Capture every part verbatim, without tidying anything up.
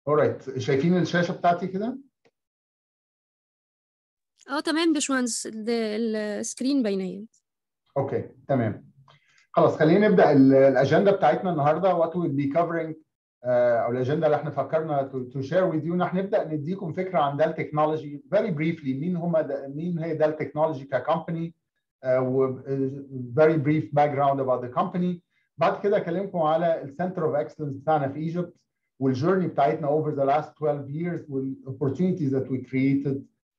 alright. شايفين الشاشة بتاعتي كده؟ اه تمام باشمهندس، السكرين باينه. اوكي تمام. خلاص خلينا نبدا الاجنده بتاعتنا النهارده. وات ويل بي كفرنج او الاجنده اللي احنا فكرنا تو شير وذ يو. هنبدا نديكم فكره عن دال تكنولوجي فيري بريفلي. مين هم مين هي دال تكنولوجي ككمباني، و فيري بريف باك جراوند اباوت ذا كمباني. بعد كده اكلمكم على السنتر اوف اكسلنس بتاعنا في ايجيبت والجيرني بتاعتنا over the last twelve years والاوبورتونيتيز that we created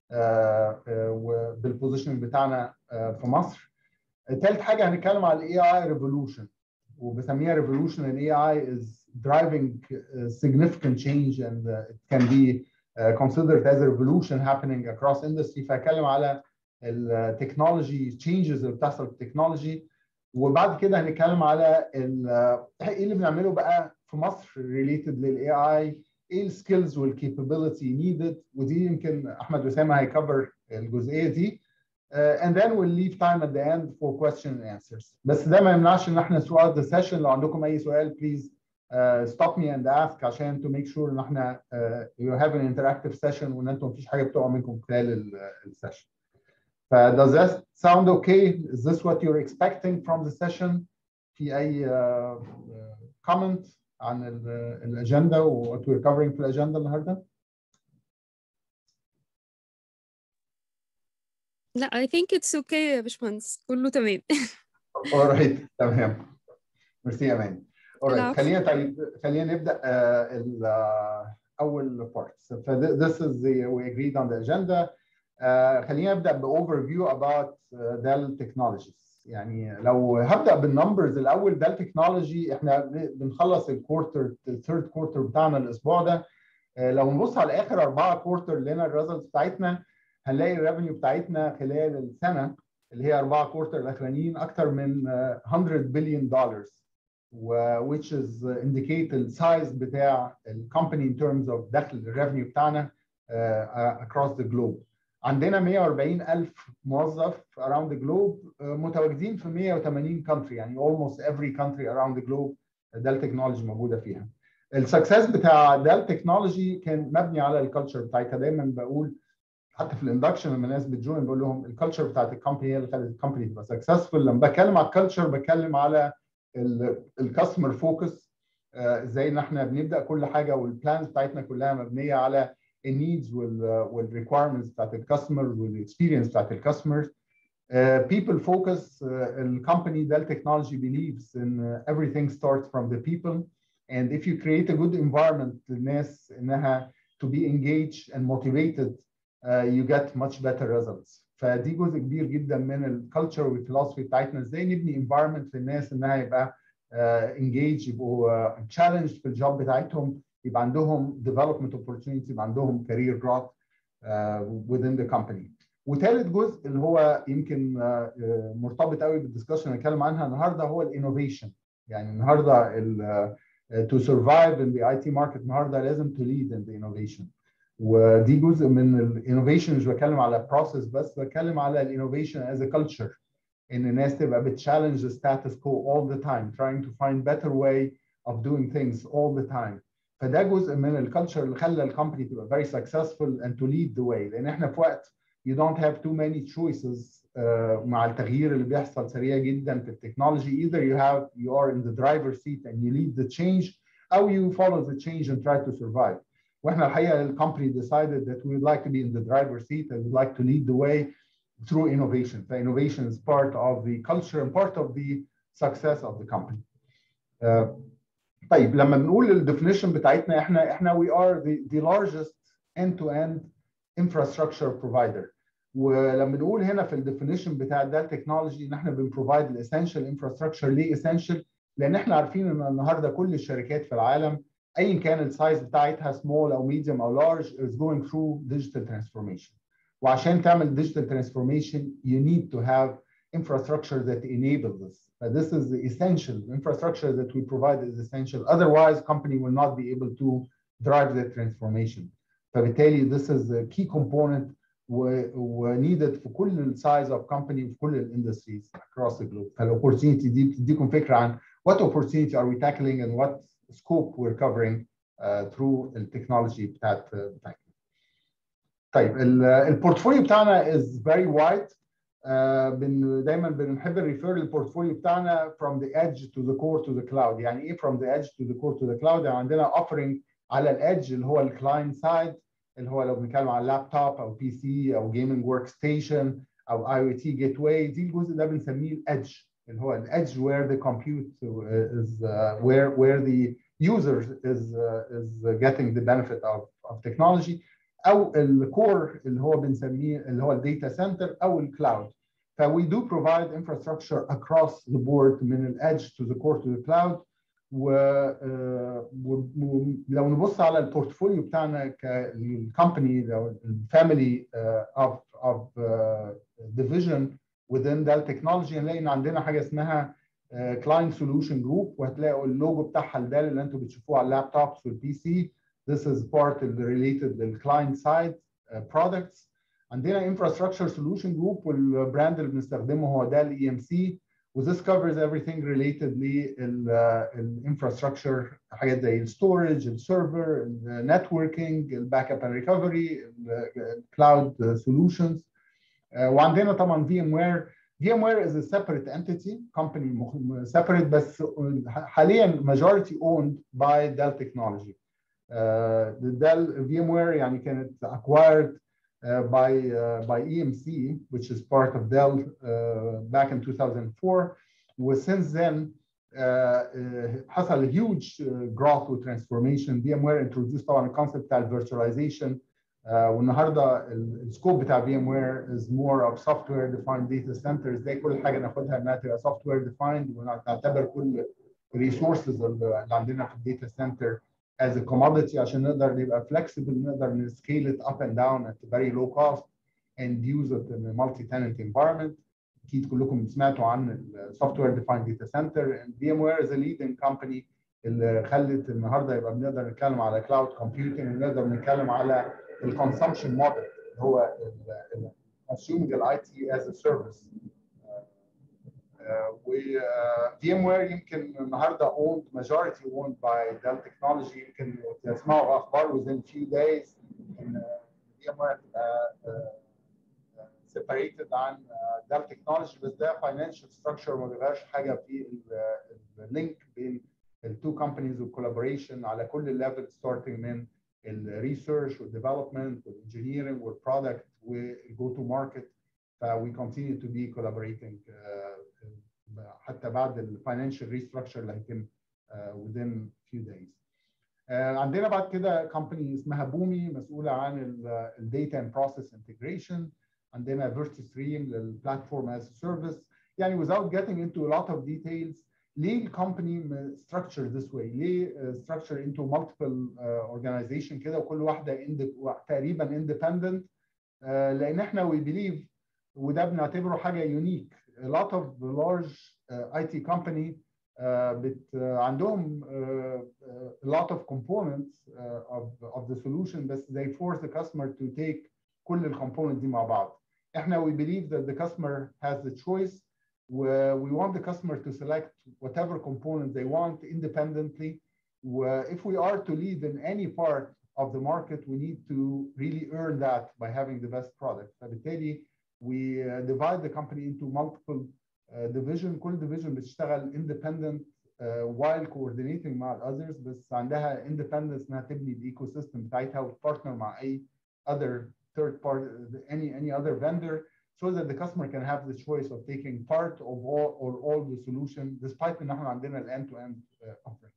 بالبوزيشن بتاعنا في مصر. ثالث حاجه هنتكلم على الاي اي ريفولوشن، وبسميها ريفولوشن. الاي اي is driving significant change and it can be considered as a revolution happening across industry. فهتكلم على التكنولوجي changes اللي بتحصل في التكنولوجي. وبعد كده هنتكلم على ايه اللي بنعمله بقى في مصر related للاي اي، ايه السكيلز والكابابيلتي نيدد، ودي يمكن احمد وسام هيكفر الجزئيه دي. Uh, and then we'll leave time at the end for question and answers. بس ده ما يمنعش ان احنا throughout the session لو عندكم اي سؤال please uh, stop me and ask عشان to make sure ان احنا uh, you have an interactive session وان انتم مفيش حاجه بتقع منكم خلال السيشن. ف does that sound okay? Is this what you're expecting from the session? في اي uh, uh, comment عن الاجنده و what we're covering في الاجنده النهارده؟ لا I think it's okay يا باشمهندس، كله تمام. alright تمام. ميرسي يا مان. alright خلينا طيب خلينا نبدا ال اول part. ف this is the we agreed on the agenda. uh, خلينا نبدا ب overview about uh, Dell Technologies. يعني لو هبدا بالنمبرز الاول. Dell Technology احنا بنخلص الكوارتر الثيرد كوارتر بتاعنا الاسبوع ده. uh, لو نبص على اخر اربعه كوارتر لنا الريزلتس بتاعتنا هنلاقي الريفينيو بتاعتنا خلال السنه اللي هي اربعه كوارتر الاخرانيين اكثر من uh, one hundred billion dollars, which is indicate the size بتاع الكومباني in terms of دخل الريفينيو بتاعنا uh, across the globe. عندنا مية وأربعين ألف موظف around the globe uh, متواجدين في مية وثمانين country، يعني almost every country around the globe Dell Technology موجوده فيها. السكسس بتاع Dell Technology كان مبني على الكالتشر بتاعتها. دايما بقول حتى في الاندكشن لما الناس بتجوين بقول لهم الكالتشر بتاعت الكومباني هي اللي خلت الكومباني تبقى سكسسفول. لما بتكلم على الكالتشر بتكلم على الكاستمر فوكس، ازاي ان احنا بنبدا كل حاجه والبلانز بتاعتنا كلها مبنيه على النيدز والريكويرمنتس بتاعت الكاستمرز والاكسبيرينس بتاعت الكاستمرز. people focus. الكومباني Dell Technology believes in everything starts from the people, and if you create a good environment للناس انها to be engaged and motivated Uh, you get much better results. فدي جزء كبير جدا من الكالتشر والفلسفي بتاعتنا، ازاي نبني environment للناس انها يبقى uh, engaged، يبقوا uh, challenged في الجوب بتاعتهم، يبقى عندهم development opportunity، يبقى عندهم career growth uh, within the company. وثالث جزء اللي هو يمكن uh, مرتبط قوي بالدسكشن اللي هنتكلم عنها النهارده هو الانوفيشن. يعني النهارده ال, uh, to survive in the اي تي market النهارده لازم to lead in the innovation. ودي جزء من الانوفيشن. مش بتكلم على بروسيس بس، بتكلم على الانوفيشن از ا كلتشر، ان الناس تبقى بتشالنج الستاتس كو all the time, trying to find better way of doing things all the time. فده جزء من الكلتشر اللي خلى الكومباني تبقى very successful and to lead the way. لان احنا في وقت you don't have too many choices uh, مع التغيير اللي بيحصل سريع جدا في التكنولوجي. either you have you are in the driver's seat and you lead the change, or you follow the change and try to survive. واحنا الحقيقه الكومباني decided that we would like to be in the driver's seat and would like to lead the way through innovation. So innovation is part of the culture and part of the success of the company. Uh, طيب لما بنقول الديفينيشن بتاعتنا احنا احنا we are the, the largest end-to-end infrastructure provider. ولما بنقول هنا في الديفينيشن بتاع Dell Technology ان احنا بنبروفايد الاسينشال انفراستراكشر. ليه اسينشال؟ لان احنا عارفين ان النهارده كل الشركات في العالم ايا كان السايز بتاعتها small او medium او large is going through digital transformation. وعشان تعمل digital transformation you need to have infrastructure that enables this. But this is the essential infrastructure that we provide is essential. Otherwise, company will not be able to drive the transformation. فبالتالي this is a key component و needed في كل السايز of company وفي كل الاندستريز across the globe. فالاوبورتيونيتي دي بتديكم فكره عن what opportunity are we tackling and what scope we're covering through التكنولوجي بتاعت بتاعتنا. طيب البورتفوليو بتاعنا is very wide. آه بن دايما بنحب نريفير للبورتفوليو بتاعنا from the edge to the core to the cloud. يعني ايه from the edge to the core to the cloud؟ يعني عندنا offering على الادج اللي هو الكلاينت سايد، اللي هو لو بنتكلم على لابتوب او بي سي او جيمنج ورك ستيشن او اي او تي جيت واي، دي الجزء ده بنسميه الادج، اللي هو الادج where the compute is uh, where where the user is uh, is getting the benefit of of technology. او الكور اللي هو بنسميه اللي هو الداتا سنتر او الكلاود. ف we do provide infrastructure across the board من الادج to the core to the cloud. ولو نبص على البورتفوليو بتاعنا كالكومباني لو الفاميلي of of division within Dell Technology، هنلاقي ان عندنا حاجه اسمها client solution group، وهتلاقوا اللوجو بتاعها الدال اللي انتم بتشوفوه على اللابتوبس والبي سي. This is part related to the client side uh, products. عندنا infrastructure solution group، والبراند اللي بنستخدمه هو Dell E M C. و this covers everything related للinfrastructure، حاجات زي الستورج، السيرفر، النتوركينج، الباك اب اند ريكفري، الكلاود سولوشنز. وعندنا طبعا VMware. VMware is a separate entity company separate، بس حاليا majority owned by Dell Technology. Uh, the Dell VMware يعني كانت acquired uh, by uh, by E M C, which is part of Dell uh, back in two thousand four. و since then uh, uh, حصل huge uh, growth و transformation. VMware introduced طبعا الكونسبت بتاع virtualization. Uh, والنهارده السكوب بتاع VMware is more of software defined data centers. زي كل حاجه ناخدها انها تبقى software defined، ونعتبر كل الريسورسز اللي عندنا في الداتا سنتر as a commodity عشان نقدر نبقى flexible، نقدر ن scale it up and down at a very low cost and use it in a multi-tenant environment. أكيد كلكم سمعتوا عن ال software defined data center. And VMware is a leading company اللي خلت النهارده يبقى بنقدر نتكلم على cloud computing، ونقدر نتكلم على ال consumption model اللي هو ال consuming ال I T as a service. و VMware يمكن النهارده owned majority owned by Dell Technology. يمكن تسمعوا اخبار within few days ان VMware separated عن Dell Technology، بس ده financial structure ما بيغيرش حاجه في اللينك بين التو companies والcollaboration على كل الليفل starting من الريسيرش والديفلوبمنت والانجينيرنج والبرودكت والجو تو ماركت. ف we continue to be collaborating uh, حتى بعد الفاينانشال ريستراكشر اللي هيتم uh, within few days. uh, عندنا بعد كده كومباني اسمها بومي مسؤوله عن الداتا اند بروسيس انتجريشن. عندنا فيرتستريم للبلاتفورم از سيرفيس. يعني without getting into a lot of details، ليه الكومباني structured this way؟ ليه structured into multiple uh, organization كده وكل واحده تقريبا independent؟ uh, لان احنا we believe وده بنعتبره حاجه يونيك. A lot of large uh, I T company uh, بت, uh, عندهم uh, a lot of components uh, of of the solution، بس they force the customer to take كل الكومبوننت دي مع بعض. احنا we believe that the customer has the choice. We want the customer to select whatever component they want independently. If we are to lead in any part of the market, we need to really earn that by having the best product. فبالتالي we uh, divide the company into multiple uh, division. كل division بتشتغل independent uh, while coordinating مع others، بس عندها independence انها تبني الايكو سيستم بتاعتها وتبارتنر مع اي other third party, any any other vendor, so that the customer can have the choice of taking part of all or all the solution, despite ان احنا عندنا ال end to end uh, offering.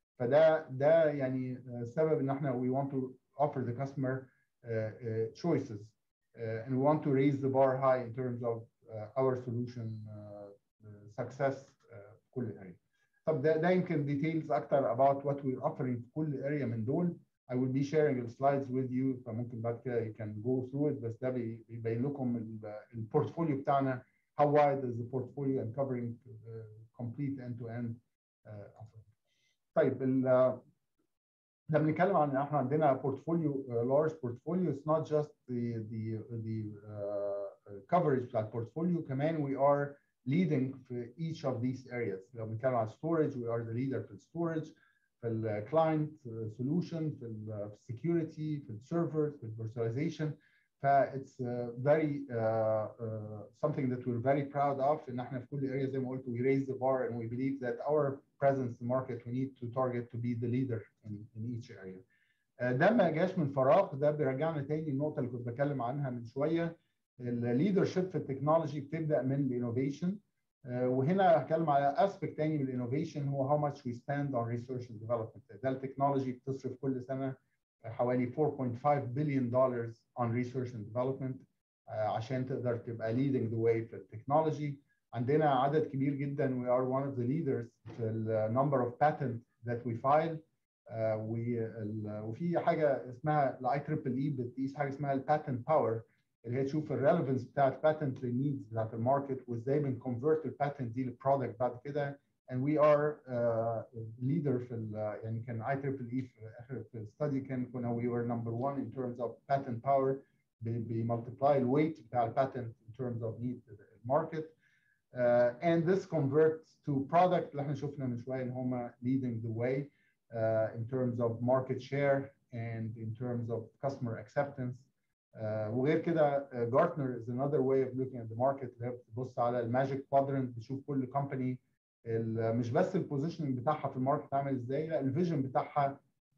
فده ده يعني سبب ان احنا we want to offer the customer uh, uh, choices. Uh, and we want to raise the bar high in terms of uh, our solution uh, success uh, في كل area. طب ده ده يمكن details اكتر about what we're offering في كل area من دول. I will be sharing the slides with you، فممكن بعد كده you can go through it. بس ده بيبين لكم البورتفوليو بتاعنا how wide is the portfolio and covering uh, complete end to end uh, offering. طيب ال لما بنتكلم عن احنا عندنا بورتفوليو large portfolio، it's not just the the the uh, coverage بتاع البورتفوليو، كمان we are leading في each of these areas. لو بنتكلم عن storage we are the leader في storage. في الكلاينت سولوشن، في السكيورتي، في السيرفرز، في الفيرتشواليزيشن. ف it's uh, very uh, uh, something that we're very proud of. ان احنا في كل area زي ما قلت we raise the bar and we believe that our presence in the market we need to target to be the leader in, in each area. uh, ده ما جاش من فراغ، ده بيرجعنا تاني النقطه اللي كنت بتكلم عنها من شويه. الليدرشيب في التكنولوجي بتبدا من الانوفيشن. uh, وهنا هتكلم على اسبكت تاني من الانوفيشن هو how much we spend on research and development. ده التكنولوجي بتصرف كل سنه حوالي four point five billion dollars on research and development uh, عشان تقدر تبقى leading the way في التكنولوجي. عندنا عدد كبير جدا we are one of the leaders في ال number of patents that we file. uh, وفي حاجه اسمها ال I triple E بتقيس حاجه اسمها ال patent power اللي هي تشوف الريليفنس بتاعت patent للنيدز بتاعت الماركت وازاي بنكونفرت الباتنت دي للبرودكت بعد كده. and we are uh, leader في ال يعني كان I triple E في اخر في الستادي كان كنا we were number one in terms of patent power بمultiply the weight بتاع الباتنت in terms of need to the market. uh, and this converts to product اللي احنا شفنا من شويه ان هم leading the way uh, in terms of market share and in terms of customer acceptance. uh, وغير كده Gartner is another way of looking at the market. اللي هي بتبص على الماجيك كوادرنت بتشوف كل كومباني مش بس البوزيشننج بتاعها في الماركت عامل ازاي، لا الفيجن بتاعها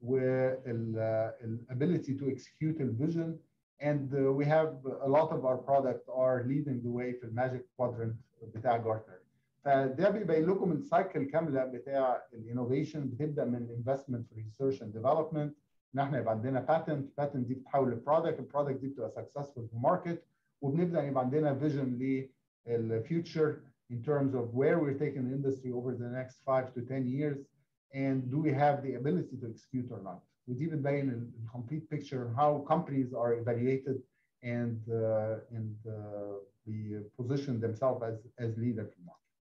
والابيليتي تو اكسكيوت الفيجن. and uh, we have a lot of our products are leading the way في الماجيك كوادرنت بتاع جارتنر. فده بيبين لكم السايكل كامله بتاع الانوفيشن. بتبدا من الانفستمنت في ريسيرش اند ديفلوبمنت ان احنا يبقى عندنا باتنت، الباتنت دي بتتحول لبرودكت، البرودكت دي بتبقى سكسسفول في الماركت، وبنبدا يبقى عندنا فيجن للفيوتشر in terms of where we're taking the industry over the next five to ten years and do we have the ability to execute or not. ودي بتبين ال complete picture how companies are evaluated and uh, and uh, we position themselves as as leader في الماركت.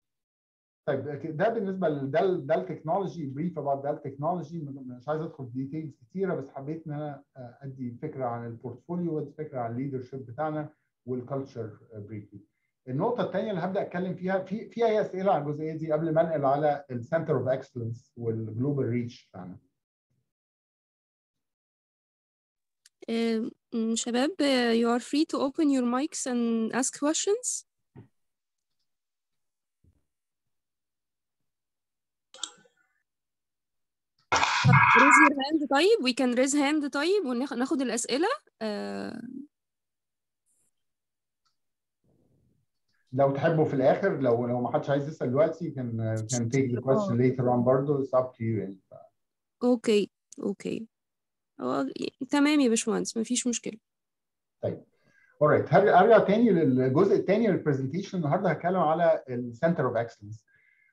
طيب ده بالنسبه لدل دل تكنولوجي بريف about دل تكنولوجي. مش عايز ادخل في ديتيلز كتيره بس حبيت ان انا ادي فكره عن البورتفوليو وادي فكره عن الليدرشيب بتاعنا والكالتشر بريفلي. النقطه الثانيه اللي هبدا اتكلم فيها في في اي اسئله على الجزئيه دي قبل ما انقل على السنتر اوف اكسلنس والجلوبال ريتش بتاعنا. شباب you are free to open your mics and ask questions. raise your hand طيب we can raise hand طيب وناخد الأسئلة. uh... لو تحبوا في الآخر لو لو ما حدش عايز يسأل دلوقتي can can take the question later on برضه it's up to you يعني. اوكي اوكي هو تمام يا باشمهندس مفيش مشكلة. طيب alright هرجع تاني للجزء الثاني للبرزنتيشن. النهارده هتكلم على السنتر اوف اكسلنس.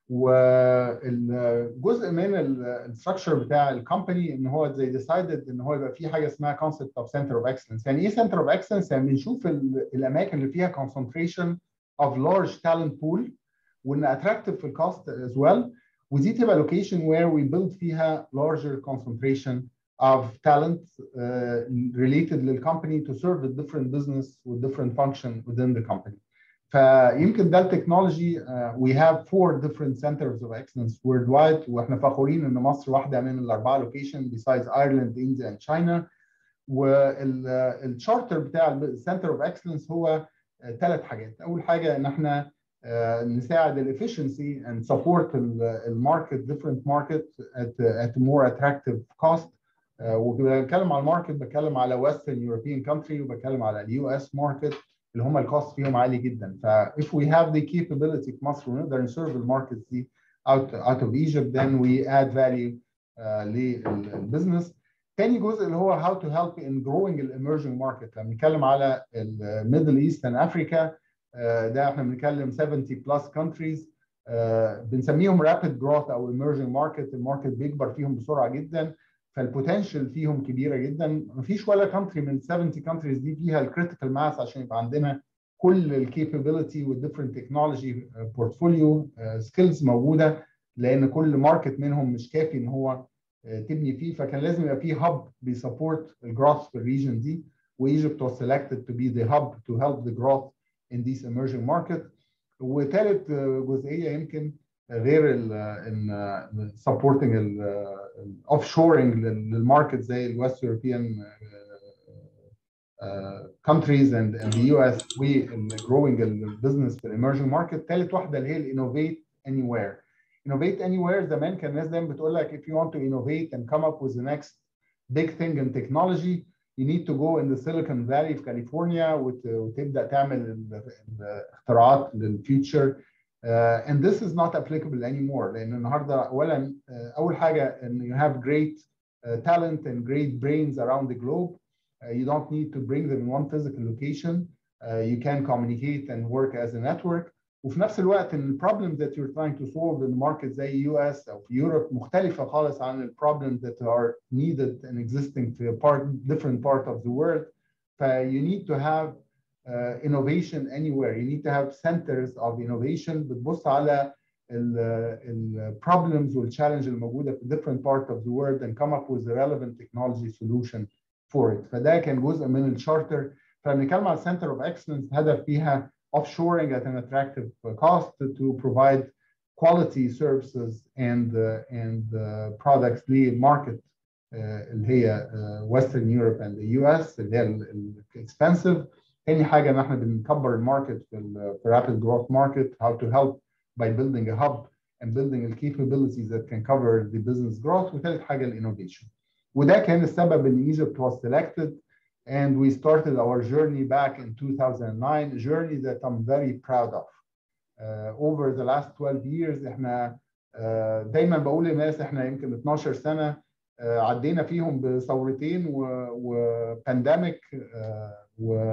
والجزء من الستراكشر بتاع الكومباني ان هو زي ديسايدد ان هو يبقى في حاجه اسمها كونسبت اوف سنتر اوف اكسلنس. يعني ايه سنتر اوف اكسلنس؟ يعني بنشوف الاماكن اللي فيها concentration of large talent pool وان attractive في الكوست as well. ودي تبقى لوكيشن where we build فيها larger concentration of talent uh, related للcompany to serve the different business with different function within the company. فيمكن ده التكنولوجي uh, we have four different centers of excellence worldwide واحنا فخورين ان مصر واحده من الاربعه لوكيشن besides Ireland, India and China. والشارتر بتاع السنتر اوف اكسلنس هو ثلاث uh, حاجات. اول حاجه ان احنا uh, نساعد الافشنسي and support الماركت different market at, at more attractive cost. uh, وبتكلم على الماركت بتكلم على Western European country وبتكلم على اليو اس ماركت اللي هم الكوست فيهم عالي جدا. ف if we have the capability في مصر ونقدر نسيرف الماركت دي out out of Egypt then we add value uh, للبزنس. تاني جزء اللي هو how to help in growing the emerging market. لما بنتكلم على Middle East and Africa uh, ده احنا بنتكلم seventy plus countries uh, بنسميهم rapid growth او emerging market. الماركت بيكبر فيهم بسرعه جدا فالبوتنشال فيهم كبيره جدا. مفيش ولا كونتري من seventy countries دي فيها الكريتيكال ماس عشان يبقى عندنا كل الكابابيلتي والديفرنت تكنولوجي بورتفوليو سكيلز موجوده، لان كل ماركت منهم مش كافي ان هو تبني فيه. فكان لازم يبقى فيه هاب بيسبورت الجروث في الريجن دي وإيجيبت was selected to be the hub to help the growth in these emerging markets. وثالث جزئيه يمكن غير ال supporting ال offshoring للماركت زي ال West European uh, countries and, and the U S و growing البزنس في emerging market. ثالث واحدة اللي هي ال innovate anywhere. innovate anywhere زمان كان الناس دايما بتقول لك if you want to innovate and come up with the next big thing in technology you need to go in the Silicon Valley في كاليفورنيا وتبدأ تعمل الاختراعات للفيوتشر. Uh, and this is not applicable anymore لأن النهارده أولا uh, أول حاجة إن you have great uh, talent and great brains around the globe. Uh, you don't need to bring them in one physical location. Uh, you can communicate and work as a network. وفي نفس الوقت ال problems that you're trying to solve in the market زي U S أو في Europe مختلفة خالص عن ال problems that are needed and existing في part different part of the world. ف you need to have Uh, innovation anywhere. You need to have centers of innovation بتبص على ال, ال problems والchallenge الموجودة في different part of the world and come up with a relevant technology solution for it. فده كان جزء من الشارتر. فبنتكلم على Center of Excellence هدف فيها offshoring at an attractive cost to provide quality services and uh, and uh, products للماركت uh, اللي هي uh, Western Europe and the U S اللي هي expensive. تاني حاجة إن إحنا بنكبر الماركت في ال rapid growth market, how to help by building a hub and building the capabilities that can cover the business growth. وتالت حاجة ال innovation. وده كان السبب إن Egypt was selected and we started our journey back in two thousand nine, a journey that I'm very proud of. Uh, over the last twelve years إحنا uh, دايما بقول للناس إحنا يمكن اتناشر سنة uh, عدينا فيهم بثورتين وبانديميك uh,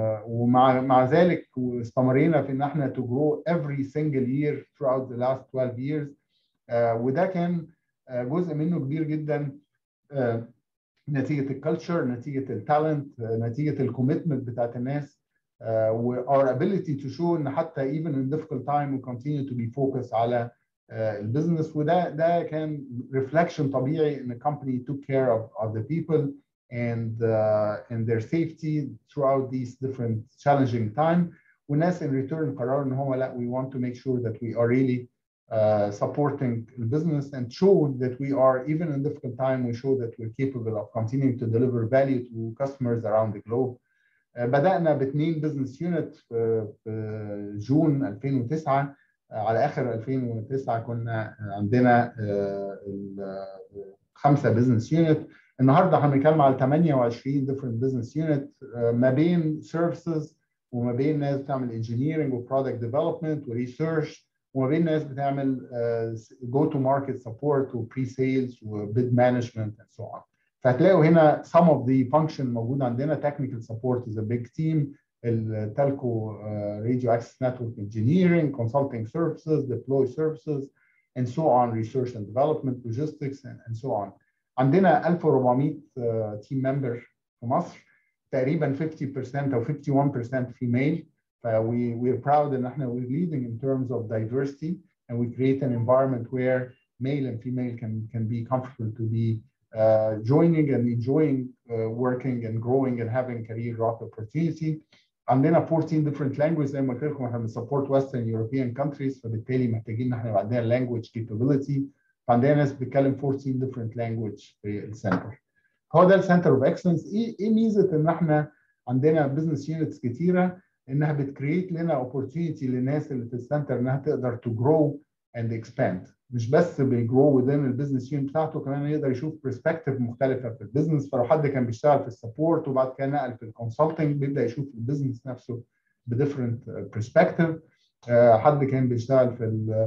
ومع مع ذلك واستمرينا في ان احنا to grow every single year throughout the last twelve years. uh, وده كان uh, جزء منه كبير جدا uh, نتيجه الكالتشر، نتيجه التالنت، uh, نتيجه الكوميتمنت بتاعت الناس uh, و our ability to show ان حتى even in difficult time we continue to be focused على uh, البزنس. وده ده كان reflection طبيعي ان company took care of, of the people and uh, and their safety throughout these different challenging time. والناس in return قرروا ان هو لا we want to make sure that we are really uh, supporting the business and show that we are even in difficult time we show that we're capable of continuing to deliver value to customers around the globe. uh, بدأنا باثنين business unit في, في جون ألفين وتسعة. uh, على آخر ألفين وتسعة كنا عندنا uh, خمسة business unit. النهارده هنتكلم على ثمانية وعشرين different business unit ما بين services وما بين ناس بتعمل engineering و product development و research وما بين ناس بتعمل uh, go to market support و pre-sales و bid management and so on. فهتلاقوا هنا some of the function موجود عندنا. technical support is a big team. التلكو uh, radio access network engineering, consulting services, deploy services and so on, research and development, logistics and, and so on. عندنا ألف وأربعمية تيم ممبر في مصر، تقريبا fifty percent أو fifty-one percent female. ف we we're proud ان احنا we're leading in terms of diversity and we create an environment where male and female can can be comfortable to be uh, joining and enjoying uh, working and growing and having career growth opportunity. عندنا fourteen different languages زي ما قلت لكم احنا بنسبورت Western European countries فبالتالي محتاجين ان احنا يبقى عندنا language capability. فعندنا ناس بتتكلم fourteen different language في السنتر. هو ده السنتر اوف اكسلنس. ايه ايه ميزه ان احنا عندنا بزنس يونتس كتيره؟ انها بتكريت لنا اوبورتيونيتي للناس اللي في السنتر انها تقدر تو جرو اند اكسباند. مش بس بيجرو within البزنس يونت بتاعته، كمان يقدر يشوف برسبكتيف مختلفه في البزنس. فلو حد كان بيشتغل في السبورت وبعد كده نقل في الكونسلتنج بيبدا يشوف البزنس نفسه بديفرنت برسبكتيف. حد كان بيشتغل في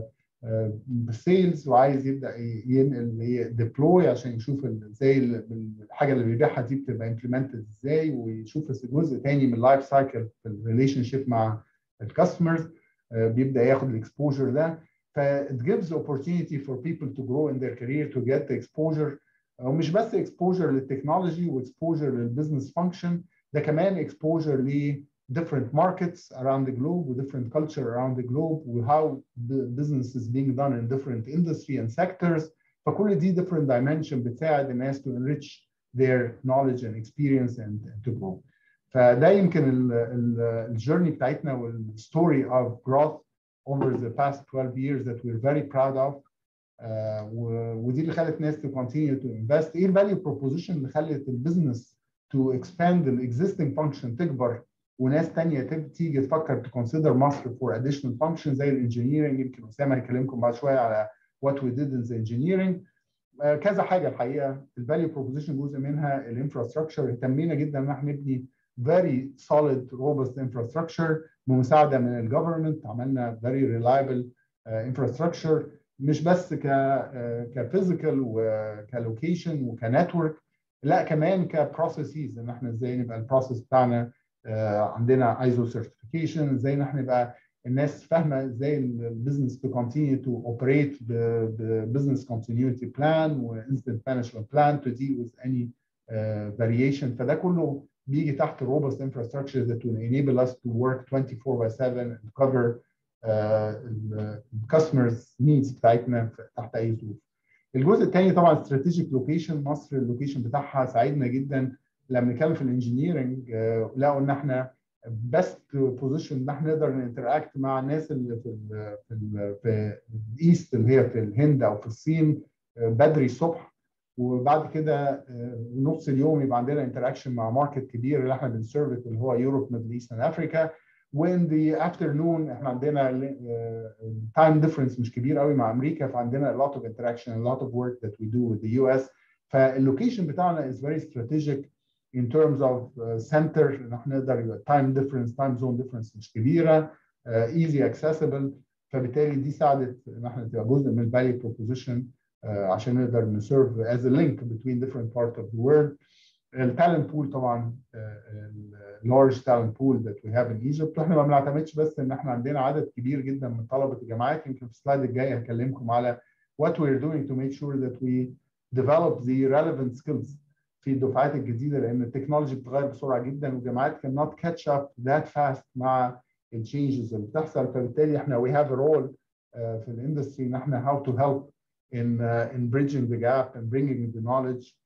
بالسيلز وعايز يبدا ينقل ديبلوي عشان يشوف ازاي الحاجه اللي بيبيعها دي بتبقى امبلمنتد ازاي، ويشوف جزء تاني من اللايف سايكل في الريليشن شيب مع الكاستمرز بيبدا ياخد الاكسبوجر ده. ف it gives opportunity for people to grow in their career to get the exposure. ومش بس exposure للتكنولوجي واكسبوجر للبزنس فانكشن، ده كمان exposure ل different markets around the globe with different culture around the globe with how the business is being done in different industry and sectors. فكل دي different dimension بتساعد الناس to enrich their knowledge and experience and, and to grow. فده يمكن الجيرني بتاعتنا والستوري of growth over the past twelve years that we're very proud of. uh, ودي اللي خلت ناس to continue to invest. ايه الفاليو بروبوزيشن اللي خلت البزنس to expand the existing function تكبر وناس تانية تيجي تفكر to consider مصر for additional functions زي الانجينيرنج. يمكن اسامه هيكلمكم بعد شويه على what we did in the engineering. uh, كذا حاجه الحقيقه. الفاليو بروبوزيشن جزء منها الانفراستراكشر. اهتمينا جدا ان احنا نبني very solid robust infrastructure بمساعده من الجفرمنت. عملنا very reliable uh, infrastructure مش بس ك كفيزيكال وكلوكيشن وكنتورك، لا كمان كبروسيسز، ان احنا ازاي نبقى البروسيس بتاعنا عندنا ايزو سيرتيفيكيشن، ازاي ان احنا نبقى الناس فاهمه ازاي البزنس تو كونتينيو تو اوبريت ببزنس كونتينيوتي بلان وانستنت مانجمنت بلان تو ديل وذ اني فاريشن. فده كله بيجي تحت robust infrastructure that will enable us to work twenty-four by seven and cover الكاستمرز نيدز بتاعتنا تحت اي ظروف. الجزء الثاني طبعا استراتيجيك لوكيشن. مصر اللوكيشن بتاعها ساعدنا جدا. لما نتكلم في الانجينيرنج لقوا ان احنا بست بوزيشن ان احنا نقدر نتراكت مع الناس اللي في ال في ال في الايست اللي هي في الهند او في الصين بدري الصبح، وبعد كده نص اليوم يبقى عندنا انتراكشن مع ماركت كبير اللي احنا بنسيرفت اللي هو يوروب ميدل ايست اند افريكا. وين ذا افترنون احنا عندنا تايم ديفرنس مش كبير قوي مع امريكا، فعندنا a lot of interaction a lot of work that we do with the يو إس. فاللوكيشن بتاعنا is very strategic in terms of uh, center ان احنا نقدر يبقى time difference time zone difference مش كبيره uh, easy accessible. فبالتالي دي ساعدت ان احنا تبقى جزء من value proposition uh, عشان نقدر نسيرف as a link between different parts of the world. التالنت بول طبعا اللارج تالنت بول that we have in Egypt. واحنا ما بنعتمدش بس ان احنا عندنا عدد كبير جدا من طلبه الجامعات. يمكن في السلايد الجاي هكلمكم على what we're doing to make sure that we develop the relevant skills في الدفعات الجديده، لان التكنولوجي بتتغير بسرعه جدا والجامعات cannot catch up that fast مع التشينجز اللي بتحصل. فبالتالي احنا we have a role uh, في الاندستري ان احنا how to help in uh, in bridging the gap and bringing the knowledge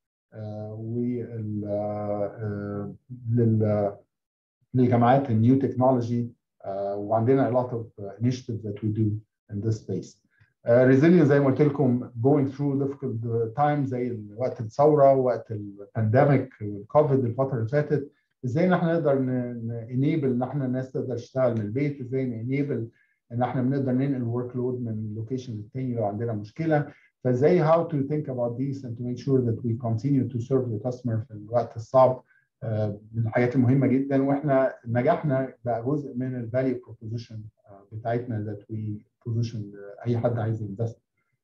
للجامعات النيو تكنولوجي. وعندنا a lot of initiatives that we do in this space. resilience زي ما قلت لكم going through difficult times زي وقت الثوره وقت البانديميك والكوفيد الفتره اللي فاتت. ازاي ان احنا نقدر انيبل ان احنا الناس تقدر تشتغل من البيت، ازاي انيبل ان احنا بنقدر ننقل الورك لود من لوكيشن للتاني لو عندنا مشكله. فازاي how to think about these and to make sure that we continue to serve the customer في الوقت الصعب من الحاجات المهمه جدا. واحنا نجاحنا بقى جزء من الفاليو بروبوزيشن بتاعتنا that we position اي حد عايز ينفست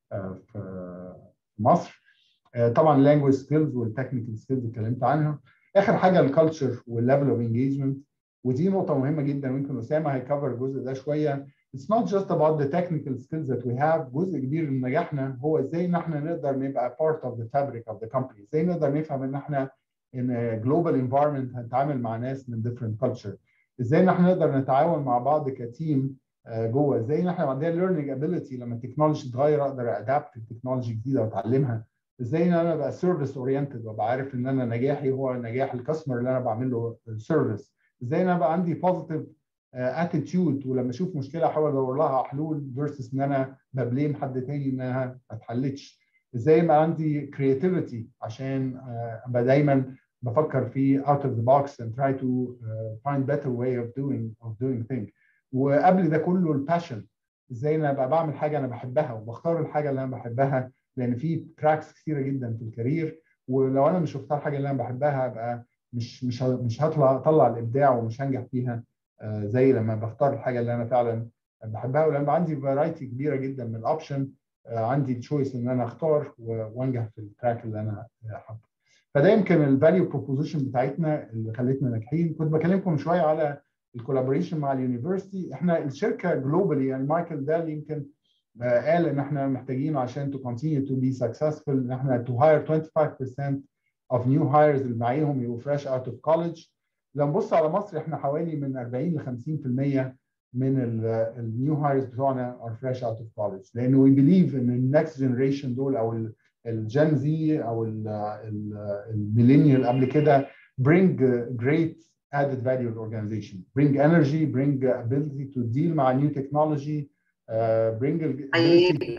في مصر. طبعا language skills والتكنيكال سكيلز اتكلمت عنها. اخر حاجه الكالتشر والليفل اوف انجيجمنت، ودي نقطه مهمه جدا ويمكن اسامه هيكفر الجزء ده شويه. It's not just about the technical skills that we have. جزء كبير من نجاحنا هو ازاي ان احنا نقدر نبقى part of the fabric of the company. ازاي نقدر نفهم ان احنا in a global environment هنتعامل مع ناس من different culture. ازاي ان احنا نقدر نتعاون مع بعض كتيم جوه. ازاي ان احنا عندنا learning ability لما التكنولوجي تتغير اقدر ادابت التكنولوجي الجديده واتعلمها. ازاي ان انا ابقى سيرفيس اورينتد وابقى عارف ان انا نجاحي هو نجاح الكاستمر اللي انا بعمل له سيرفيس. ازاي ان انا ابقى عندي بوزيتيف اتيتيود ولما اشوف مشكله احاول ادور لها حلول فيرسس ان انا ببليم حد تاني انها ما اتحلتش. ازاي يبقى عندي كرياتيفيتي عشان ابقى دايما بفكر في out of the box and try to uh, find better way of doing of doing things. وقبل ده كله الباشن. ازاي انا ابقى بعمل حاجه انا بحبها وبختار الحاجه اللي انا بحبها، لان في تراكس كثيره جدا في الكارير ولو انا مش هختار الحاجه اللي انا بحبها ابقى مش مش مش هطلع اطلع الابداع ومش هنجح فيها زي لما بختار الحاجه اللي انا فعلا بحبها. ولما عندي فرايتي كبيره جدا من الاوبشن عندي التشويس ان انا اختار وانجح في التراك اللي انا حابه. فده يمكن الفاليو بروبوزيشن بتاعتنا اللي خلتنا ناجحين. كنت بكلمكم شويه على الكولابوريشن مع اليونيفرسيتي. احنا الشركه جلوبالي يعني مايكل ديل يمكن قال ان احنا محتاجين عشان to continue to be successful ان احنا to hire twenty-five percent of new hires اللي معاهم يبقوا fresh out of college. لو نبص على مصر احنا حوالي من أربعين ل خمسين بالمية من النيو هايرز بتوعنا are fresh out of college، لان we believe ان النكست جنريشن دول او الجن زي او الميلينيال قبل كده bring great added value to the organization, bring energy, bring ability to deal مع new technology uh, bring ability.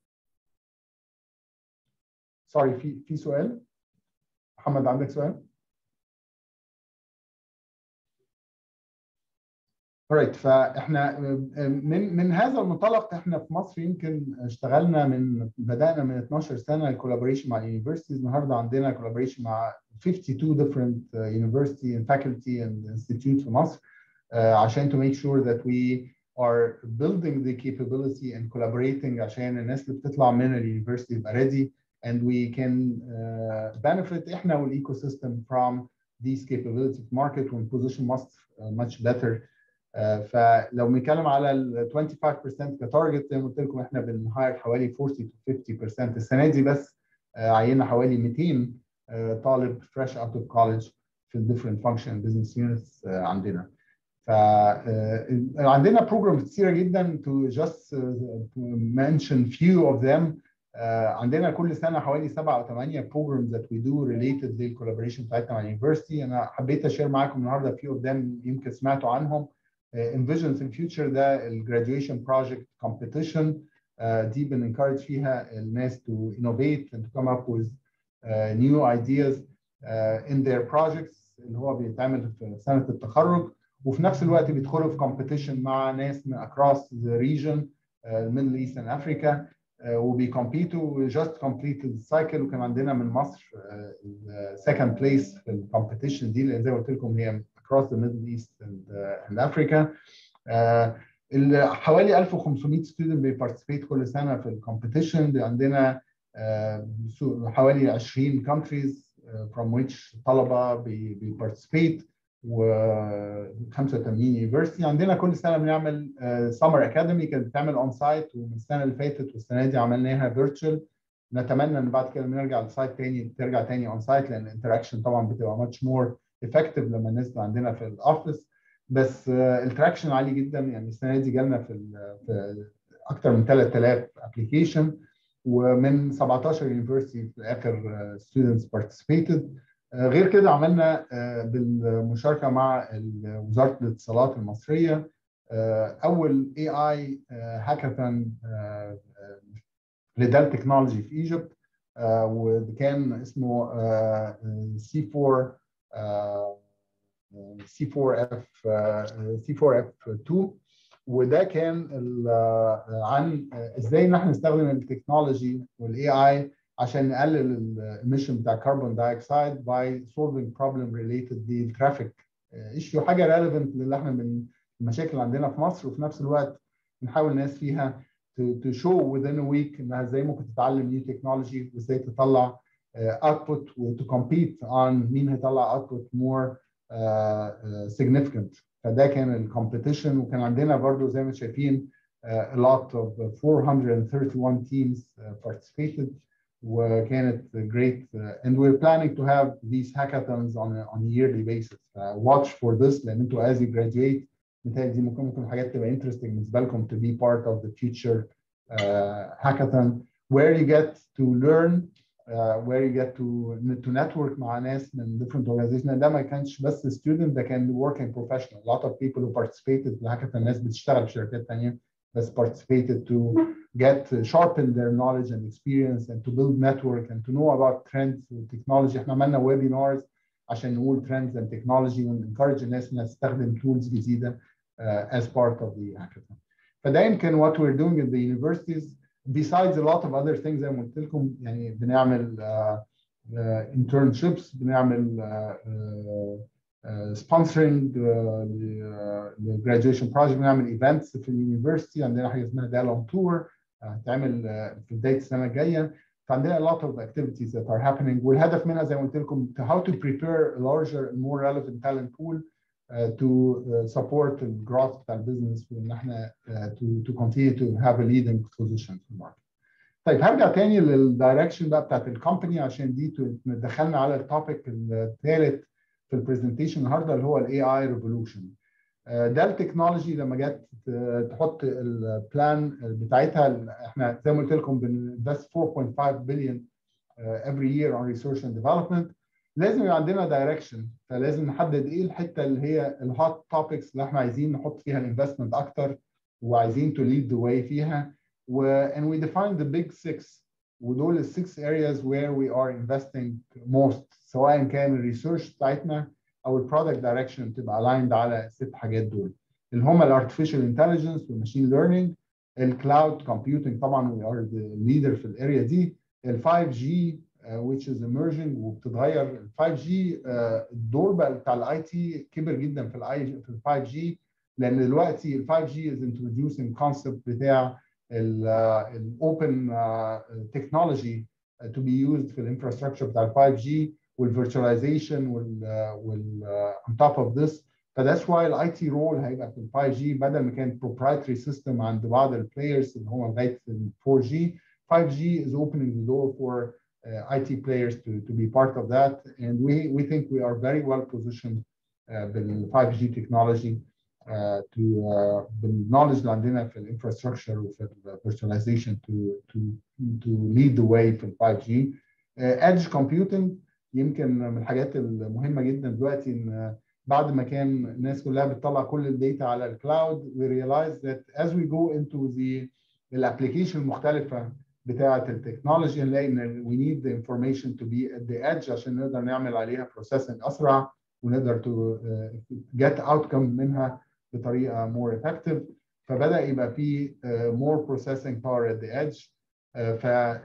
سوري في في سؤال محمد، عندك سؤال؟ right. فاحنا من من هذا المنطلق احنا في مصر يمكن اشتغلنا من بدانا من اتناشر سنه الكولابوريشن مع اليونيفرسيتيز. النهارده عندنا كولابوريشن مع fifty-two different university and faculty and institutes في مصر uh, عشان to make sure that we are building the capability and collaborating عشان الناس اللي بتطلع من اليونيفرسيتي يبقى ready and we can uh, benefit احنا والايكو سيستم from these capabilities market and position مصر uh, much better. Uh, فلو بنتكلم على ال twenty-five percent كتارجت، زي ما قلت لكم احنا بنهاير حوالي forty to fifty percent السنه دي بس. uh, عينا حوالي مئتين uh, طالب fresh out of college في ال different function business units uh, عندنا. ف uh, عندنا programs كثيره جدا to just uh, to mention few of them. uh, عندنا كل سنه حوالي سبعه او ثمانيه programs that we do related للcollaboration بتاعتنا مع اليونيفرسيتي. انا حبيت اشير معاكم النهارده few of them يمكن سمعتوا عنهم. envisions in future ده ال graduation project competition uh, دي بن encourage فيها الناس to innovate and to come up with uh, new ideas uh, in their projects اللي هو بيتعمل في سنة التخرج، وفي نفس الوقت بيدخلوا في competition مع ناس من across the region uh, Middle East and Africa uh, وبيكمبيتوا. just completed the cycle وكان عندنا من مصر uh, second place في الكومبيتيشن دي اللي زي ما قلت لكم هي across the Middle East and, uh, and Africa. uh, حوالي ألف وخمسمئة student بيبارتيسيبيت كل سنه في الكومبيتيشن. عندنا uh, حوالي عشرين countries uh, from which طلبه بيبارتيسيبيت و خمسة وثمانين university. عندنا كل سنه بنعمل uh, summer academy كانت بتعمل اون سايت، ومن السنه اللي فاتت والسنه دي عملناها فيرتشوال. نتمنى ان بعد كده نرجع للسايت تاني ترجع تاني اون سايت، لان الانتراكشن طبعا بتبقى much more effective لما الناس عندنا في الاوفيس. بس التراكشن عالي جدا، يعني السنه دي جالنا في, في اكثر من ثلاثة آلاف ابلكيشن ومن سبعتاشر يونيفرسيتي في الاخر ستودنتس بارتيسيبيتد. غير كده عملنا بالمشاركه مع وزاره الاتصالات المصريه اول اي اي هاكاثون لدال تكنولوجي في ايجيبت، وكان اسمه سي فور سي فور اف سي فور اف اتنين، وده كان عن ازاي ان احنا نستخدم التكنولوجي والاي اي عشان نقلل الاميشن بتاع الكربون دايوكسيد باي سولفينج بروبلم ريليتد للترافيك ايشيو، حاجه ريليفنت للي احنا من المشاكل اللي عندنا في مصر، وفي نفس الوقت نحاول الناس فيها to show within a week انها ازاي ممكن تتعلم نيو تكنولوجي وازاي تطلع output و to compete on مين هيطلع output more uh, uh, significant. فده كان الكومبيتيشن. وكان عندنا برضو زي ما شايفين uh, a lot of four hundred thirty-one teams uh, participated وكانت great uh, and we're planning to have these hackathons on a, on a yearly basis. Uh, watch for this لان انتوا as you graduate متهيألي دي ممكن ممكن حاجات تبقى interesting بالنسبه لكم to be part of the future uh, hackathon where you get to learn uh, where you get to to network مع ناس من different organizations. ده ما كانش بس student، ده كان working professional. A lot of people who participated في الهاكاثون ناس بتشتغل في شركات ثانيه بس participated to get uh, sharpen their knowledge and experience and to build network and to know about trends and technology. احنا عملنا webinars عشان نقول trends and technology and encourage الناس انها تستخدم tools جديده uh, as part of the hackathon. فده يمكن what we're doing in the universities besides a lot of other things زي ما قلت لكم. يعني بنعمل uh, uh, internships، بنعمل uh, uh, sponsoring ل graduation project، بنعمل events في اليونيفرسيتي. عندنا حاجه اسمها Dell on tour هتعمل uh, في بدايه السنه الجايه. فعندنا a lot of activities that are happening، والهدف منها زي ما قلت لكم to how to prepare a larger and more relevant talent pool uh, to uh, support the growth بتاع البيزنس، وان احنا uh, to to continue to have a leading position في الماركت. طيب هرجع تاني للدايركشن بقى بتاعت الكومباني عشان دي دخلنا على التوبيك الثالث في البرزنتيشن النهارده اللي هو الاي اي ريفولوشن. دال تكنولوجي لما جت تحط البلان بتاعتها، احنا زي ما قلت لكم بننفست four point five billion every year on research and development. لازم يبقى عندنا دايركشن، فلازم نحدد ايه الحته اللي هي الهوت توبكس اللي احنا عايزين نحط فيها الانفستمنت اكتر وعايزين to lead the way فيها. و and we define the big six ودول ال six areas where we are investing most سواء كان الريسيرش بتاعتنا او البرودكت دايركشن تبقى aligned على الست حاجات دول اللي هم الارتفيشال انتليجنس والماشين ليرنينج، الكلاود كومبيوتنج طبعا we are the leader في الاريا دي، ال فايف جي uh, which is emerging وبتتغير. ال فايف جي uh, الدور بقى بتاع الاي تي كبر جدا في الاي في ال فايف جي لان دلوقتي ال فايف جي is introducing concept بتاع الاوبن تكنولوجي to be used في الانفراستراكشر بتاع ال فايف جي والفيرتشواليزيشن وال وال on top of this. فذاتس واي الاي تي رول هيبقى في ال فايف جي بدل ما كان proprietary system عند بعض البلايرز اللي هم لغايه ال فور جي. فايف جي is opening the door for uh, I T players to to be part of that, and we we think we are very well positioned uh, بال فايف جي technology uh, to uh, بالكنولج اللي عندنا في الانفراستراكشر وفي الفيرتشواليزيشن to to to lead the way في ال فايف جي. edge computing يمكن من الحاجات المهمه جدا دلوقتي ان بعد ما كان الناس كلها بتطلع كل الداتا على الكلاود we realize that as we go into the الابلكيشن المختلفه بتاعه التكنولوجي نلاقي ان we need the information to be at the edge عشان نقدر نعمل عليها processing اسرع ونقدر to uh, get outcome منها بطريقه more effective. فبدا يبقى في uh, more processing power at the edge. uh, ف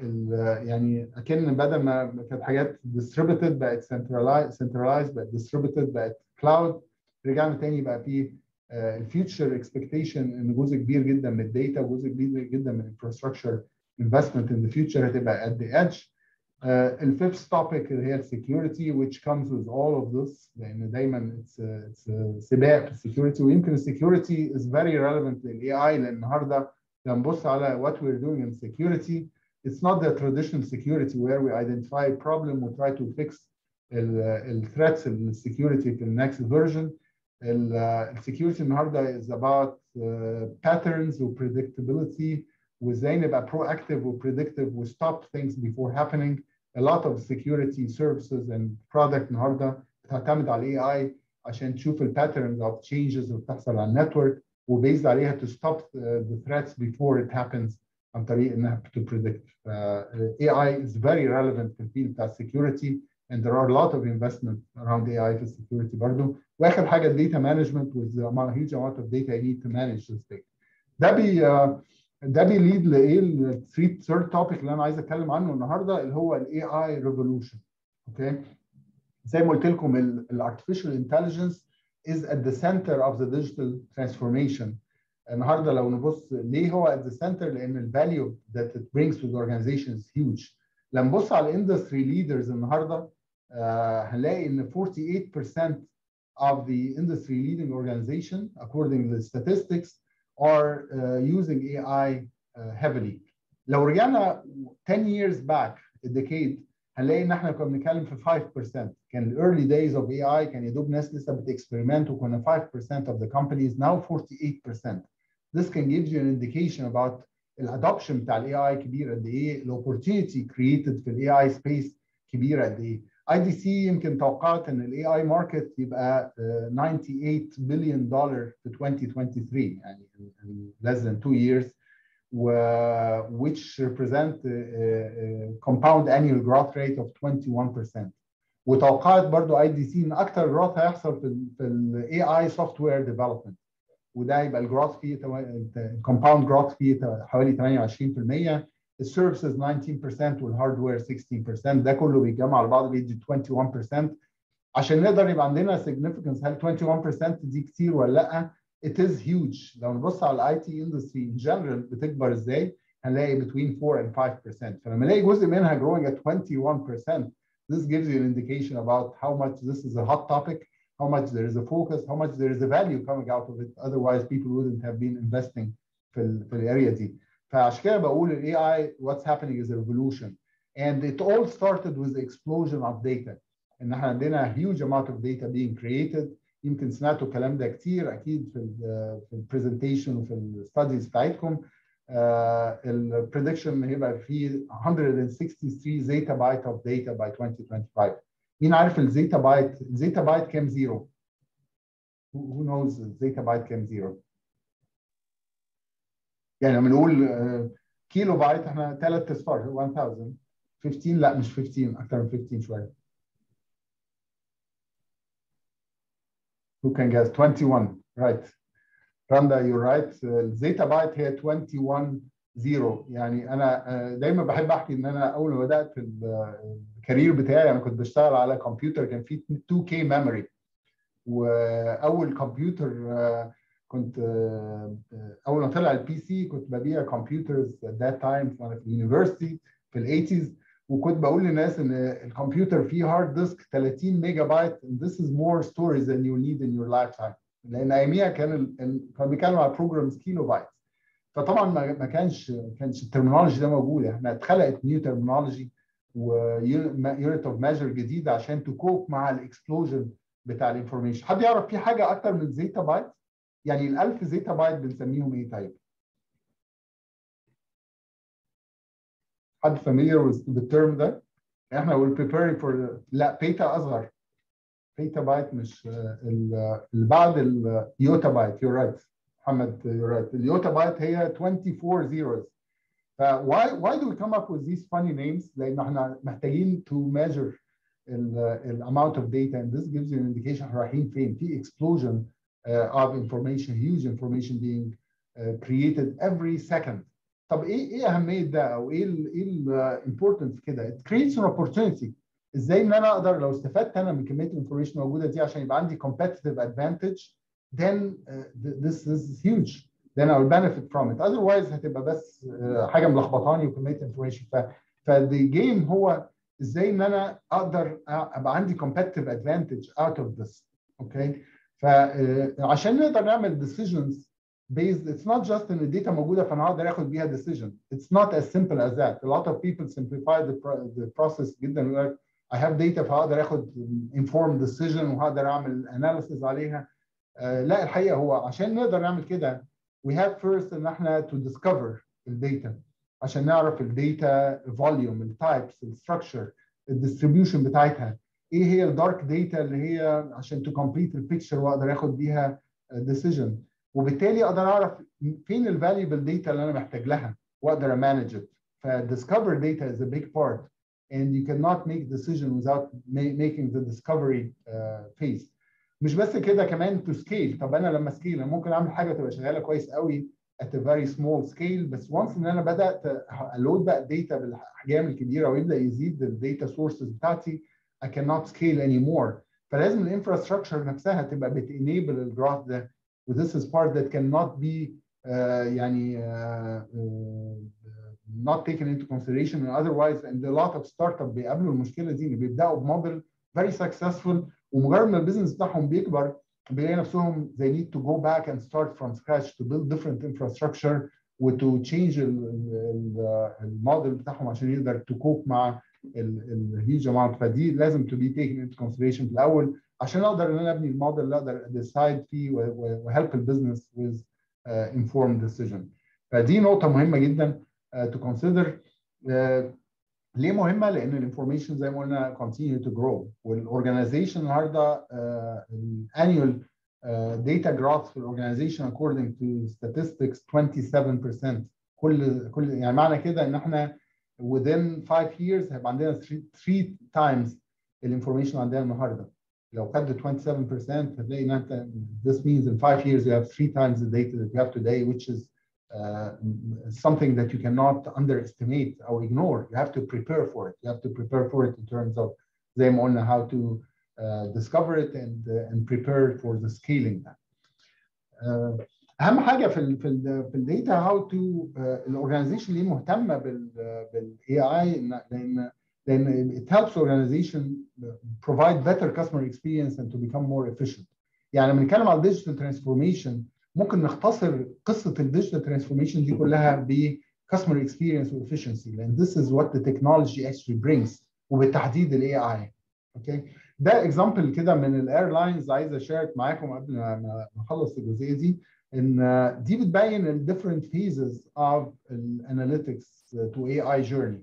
يعني اكن بدل ما كانت حاجات distributed بقت centralized centralized بقت distributed بقت cloud. رجعنا تاني بقى في الفيوتشر اكسبكتيشن ان جزء كبير جدا من الداتا وجزء كبير جدا من الانفراستراكشر investment in the future هتبقى at the edge. الفيفث توبيك اللي هي السكيورتي which comes with all of this لان دايما it's a, it's a سباق في السكيورتي ويمكن السكيورتي is very relevant للاي اي لان النهارده لما نبص على what we're doing in security it's not the traditional security where we identify a problem we try to fix ال threats السكيورتي في النكست فيرجن. السكيورتي النهارده is about uh, patterns و predictability وازاي نبقى proactive و predictive و stop things before happening. A lot of security services and product النهارده بتعتمد على الاي اي عشان تشوف ال patterns of changes اللي بتحصل على النتورك وبيزد عليها to stop the threats before it happens عن طريق انها to predict. uh, A I is very relevant في الفيلد بتاع security and there are a lot of investment around A I في security برضه. واخر حاجه data management with a huge amount of data you need to manage this data. ده بي uh, ده بيليد لايه الثيرد توبيك اللي انا عايز اتكلم عنه النهارده اللي هو الاي اي ريفولوشن. اوكي زي ما قلت لكم الارتفيشال انتليجنس is at the center of the digital transformation. النهارده لو نبص ليه هو at the center لان الفاليو that it brings to the organization is huge. لما نبص على الاندستري ليدرز النهارده uh, هنلاقي ان forty-eight percent of the industry leading organization according to the statistics are uh, using A I uh, heavily. لو رجعنا ten years back a decade هنلاقي ان احنا كنا بنتكلم في five percent. كان ال early days of A I كان يا دوب ناس لسه بتكسبيرمنت وكنا five percent of the companies now forty-eight percent. This can give you an indication about الادوبشن بتاع ال A I كبير قد ايه، الاوبورتيونيتي created في ال A I space كبيره قد ايه. اي دي سي يمكن توقعت ان الاي اي ماركت يبقى ninety-eight billion dollars في twenty twenty-three يعني in less than two years which represent a compound annual growth rate of twenty-one percent. وتوقعت برضو اي دي سي ان اكثر جروث هيحصل في ال في الاي اي سوفت وير ديفلوبمنت وده يبقى الجروث فيه compound growth فيه حوالي ثمانية وعشرين بالمية. السيرفيسز nineteen percent والهاردوير sixteen percent. ده كله بيتجمع على بعض بيدي twenty-one percent. عشان نقدر يبقى عندنا significance هل twenty-one percent دي كتير ولا لا؟ It is huge. لو نبص على الاي تي industry in general بتكبر ازاي هنلاقي between four and five percent. فلما نلاقي جزء منها growing at twenty-one percent this gives you an indication about how much this is a hot topic, how much there is a focus, how much there is a value coming out of it. Otherwise people wouldn't have been investing في ال في الاريا دي. فعشان كده بقول ال A I what's happening is a revolution and it all started with the explosion of data. ان احنا عندنا huge amount of data being created. يمكن سمعتوا الكلام ده كتير اكيد في ال في البرزنتيشن وفي الستاديز بتاعتكم. البريدكشن هيبقى فيه one hundred sixty-three زيتا بايت of data by twenty twenty-five. مين عارف الزيتا بايت؟ الزيتا بايت كام زيرو؟ Who knows الزيتا بايت كام زيرو؟ يعني لما نقول كيلو بايت احنا ثلاث اصفار ألف. خمستاشر لا مش خمستاشر، اكثر من خمستاشر شويه. Who can guess؟ واحد وعشرين right. رندا you're right. الزيتا بايت هي واحد وعشرين زيرو. يعني انا دايما بحب احكي ان انا اول ما بدات الكارير بتاعي انا كنت بشتغل على كمبيوتر كان فيه اتنين كي ميموري، واول كمبيوتر كنت اول ما طلع البي سي كنت ببيع كمبيوترز at that time وانا في اليونيفرستي في الثمانينات، وكنت بقول للناس ان الكمبيوتر فيه هارد ديسك ثلاثين ميجا بايت and this is more storage than you need in your lifetime. لان اياميها كان كان بيتكلم على بروجرامز كيلو بايت. فطبعا ما كانش كانش الترمينولوجي ده موجود. احنا اتخلقت نيو ترمينولوجي ويونت اوف ميجر جديده عشان تكوب مع الاكسبلوجن بتاع الانفورميشن. حد يعرف في حاجه اكتر من زيتا بايت؟ يعني ال ألف زيتا بايت بنسميهم ايه طيب؟ حد فاميليار بالترم ده؟ احنا ويل preparing for لا بيتا اصغر. بيتا بايت مش اللي بعد اليوتا بايت. يور رايت محمد، يور رايت. اليوتا بايت هي أربعة وعشرين zeros. ف why why do we come up with these funny names؟ لان احنا محتاجين to measure ال amount of data and this gives you an indication احنا رايحين فين. في explosion uh, of information, huge information being uh, created every second. طب ايه ايه اهميه ده او ايه ال ايه الامبورتنس كده؟ it creates an opportunity. ازاي ان انا اقدر لو استفدت انا من كميه الانفورميشن الموجوده دي عشان يبقى عندي competitive advantage then uh, this is huge. then I will benefit from it. otherwise هتبقى بس uh, حاجه ملخبطاني وكميه انفورميشن. ف فالجيم جيم هو ازاي ان انا اقدر ابقى عندي competitive advantage out of this. اوكي. فعشان نقدر نعمل decisions based, it's not just ان الداتا موجوده فانا هقدر اخد بيها decision. It's not as simple as that. A lot of people simplify the, the process جدا. I have data فهقدر اخد informed decision وهقدر اعمل analysis عليها. uh, لا الحقيقه هو عشان نقدر نعمل كده we have first ان احنا to discover الداتا عشان نعرف الداتا volume, التايبس, الستراكشر, الديستريبيوشن بتاعتها. ايه هي الدارك داتا اللي هي عشان to complete البيكتشر واقدر اخد بيها decision. وبالتالي اقدر اعرف فين الفاليبل داتا اللي انا محتاج لها واقدر امانج ات. فدiscover data is a big part and you cannot make decision without making the discovery uh, phase. مش بس كده كمان to scale. طب انا لما scale انا ممكن اعمل حاجه تبقى شغاله كويس قوي at a very small scale بس once ان انا بدات الود بقى الداتا بالاحجام الكبيره ويبدا يزيد الداتا سورسز بتاعتي I cannot scale anymore. فلازم الانفراستراكشر نفسها تبقى بتenable الجراف ده. و this is part that cannot be uh, يعني uh, uh, not taken into consideration and otherwise. and a lot of startup بيقابلوا المشكله دي ان بيبداوا بموديل very successful ومجرد ما البيزنس بتاعهم بيكبر بيلاقي نفسهم they need to go back and start from scratch to build different infrastructure و to change الموديل بتاعهم عشان يقدر to cope مع الهيوج اماونت. فدي لازم to be taken into consideration في الاول عشان اقدر ان انا ابني الموديل اللي اقدر decide فيه وhelp البيزنس with uh, informed decision. فدي نقطه مهمه جدا uh, to consider. uh, ليه مهمه؟ لان الانفورميشن زي ما قلنا continue to grow والاورجنايزيشن النهارده الانيوال داتا جروث في الاورجنايزيشن according to statistics twenty-seven percent. كل كل يعني معنى كده ان احنا within five years هيبقى عندنا three times الانفورميشن عندنا النهارده. لو خدت twenty-seven percent هتلاقي ان انت this means in five years you have three times the data that you have today, which is Uh, something that you cannot underestimate or ignore. You have to prepare for it. You have to prepare for it in terms of زي ما قلنا how to uh, discover it and uh, and prepare for the scaling. Uh, أهم حاجة في ال في ال في الداتا how to uh, الأورجنايزيشن ليه مهتمة بال بال إيه آي لأن لأن it helps organization provide better customer experience and to become more efficient. يعني لما نتكلم على digital transformation ممكن نختصر قصه الديجيتال ترانسفورميشن دي كلها ب customer experience و efficiency لان this is what the technology actually brings وبالتحديد الاي اي. اوكي. ده اكزامبل كده من الايرلاينز عايز اشارك معاكم قبل ما نخلص الجزئيه دي ان دي بتبين ال different phases of الاناليتكس to إيه آي journey.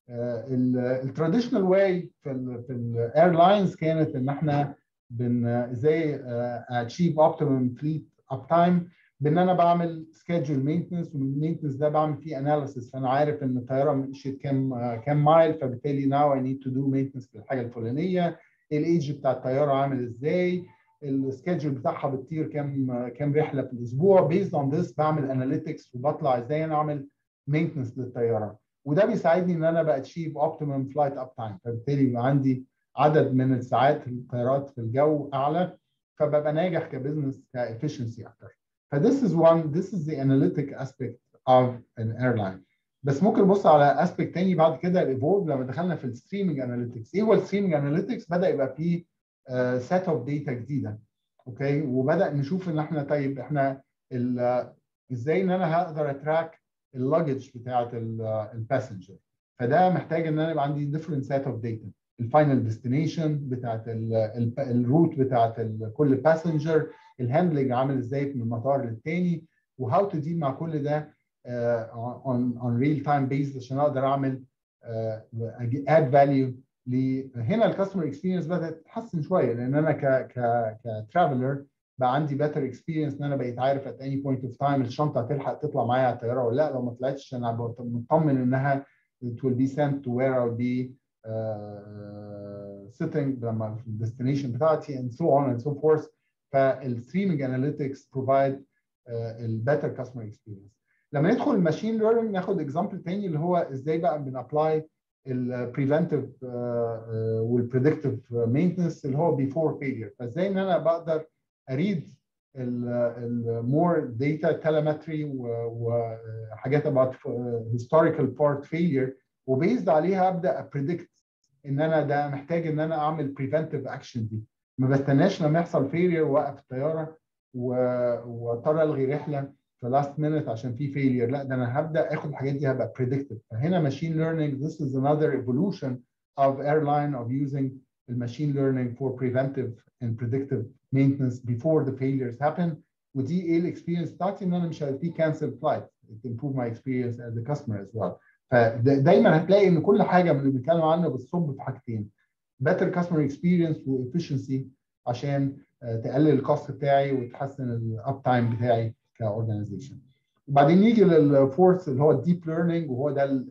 التراديشنال واي في ال في الايرلاينز كانت ان احنا بن ازاي achieve optimum fleet up time بان انا بعمل سكيدجول مينتنس، ومن المينتنس ده بعمل فيه اناليسيس، فانا عارف ان الطياره مشيت كام كام مايل، فبالتالي ناو اي نيد تو دو مينتنس للحاجه الفلانيه. الايدج بتاع الطياره عامل ازاي، السكيدجول بتاعها بتطير كام كام رحله في الاسبوع. بيزد اون ذس بعمل اناليتكس وبطلع ازاي انا اعمل مينتنس للطياره، وده بيساعدني ان انا باتشيف اوبتيمم فلايت اب تايم، فبالتالي يبقى عندي عدد من الساعات الطيارات في الجو اعلى، فببقى ناجح كبزنس كافشنسي اكتر. فthis is one this is the analytic aspect of an airline. بس ممكن نبص على اسبيكت تاني بعد كده الايفولف لما دخلنا في الستريمنج اناليتكس. ايه هو الستريمنج اناليتكس؟ بدا يبقى فيه سيت اوف داتا جديده، اوكي، وبدا نشوف ان احنا طيب احنا ازاي ان انا هقدر اتراك اللوجج بتاعت الباسنجر. فده محتاج ان انا يبقى عندي ديفرنت سيت اوف داتا، الفاينل ديستنيشن بتاعت الروت بتاعت كل باسنجر، الهاندلنج عامل ازاي من المطار للتاني، وهاو تو ديل مع كل ده اون اون ريل تايم بيز عشان اقدر اعمل اد فاليو. هنا الكاستمر اكسبيرينس بدات تتحسن شويه، لان انا ك ك كترافلر بقى عندي بيتر اكسبيرينس، ان انا بقيت عارف ات اني بوينت اوف تايم الشنطه هتلحق تطلع معايا على الطياره ولا لا. لو ما طلعتش انا مطمن انها it will be sent to where I'll be uh, sitting لما في الديستنيشن بتاعتي and so on and so forth. فالستريمنج اناليتكس بروفايد البيتر كاستمر اكسبيرينس. لما ندخل الماشين ليرنينج ناخد اكزامبل تاني اللي هو ازاي بقى بنابلاي البريفنتيف والبريدكتيف مينتنس اللي هو بيفور فيلير. فازاي ان انا بقدر اريد المور داتا تيليمتري وحاجات about historical part failure، وبيزد عليها ابدا ابريدكت ان انا ده محتاج ان انا اعمل بريفنتيف اكشن دي. ما بستناش لما يحصل فيلير واوقف الطياره واضطر الغي رحله في لاست مينت عشان في فيلير، لا ده انا هبدا اخد الحاجات دي هبقى بريدكتيف. فهنا ماشين ليرنينج this is another evolution of airline of using the machine learning for preventive and predictive maintenance before the failures happen. ودي ايه الاكسبيرينس بتاعتي؟ ان انا مش في كانسل فلايت to improve my experience as a customer as well. فدايما هتلاقي ان كل حاجه من اللي بنتكلم عنه بتصب في حاجتين: better customer experience و efficiency عشان تقلل الكوست بتاعي وتحسن الاب تايم بتاعي كاورجانيزيشن. وبعدين نيجي للفورث اللي هو الديب ليرنينج، وهو ده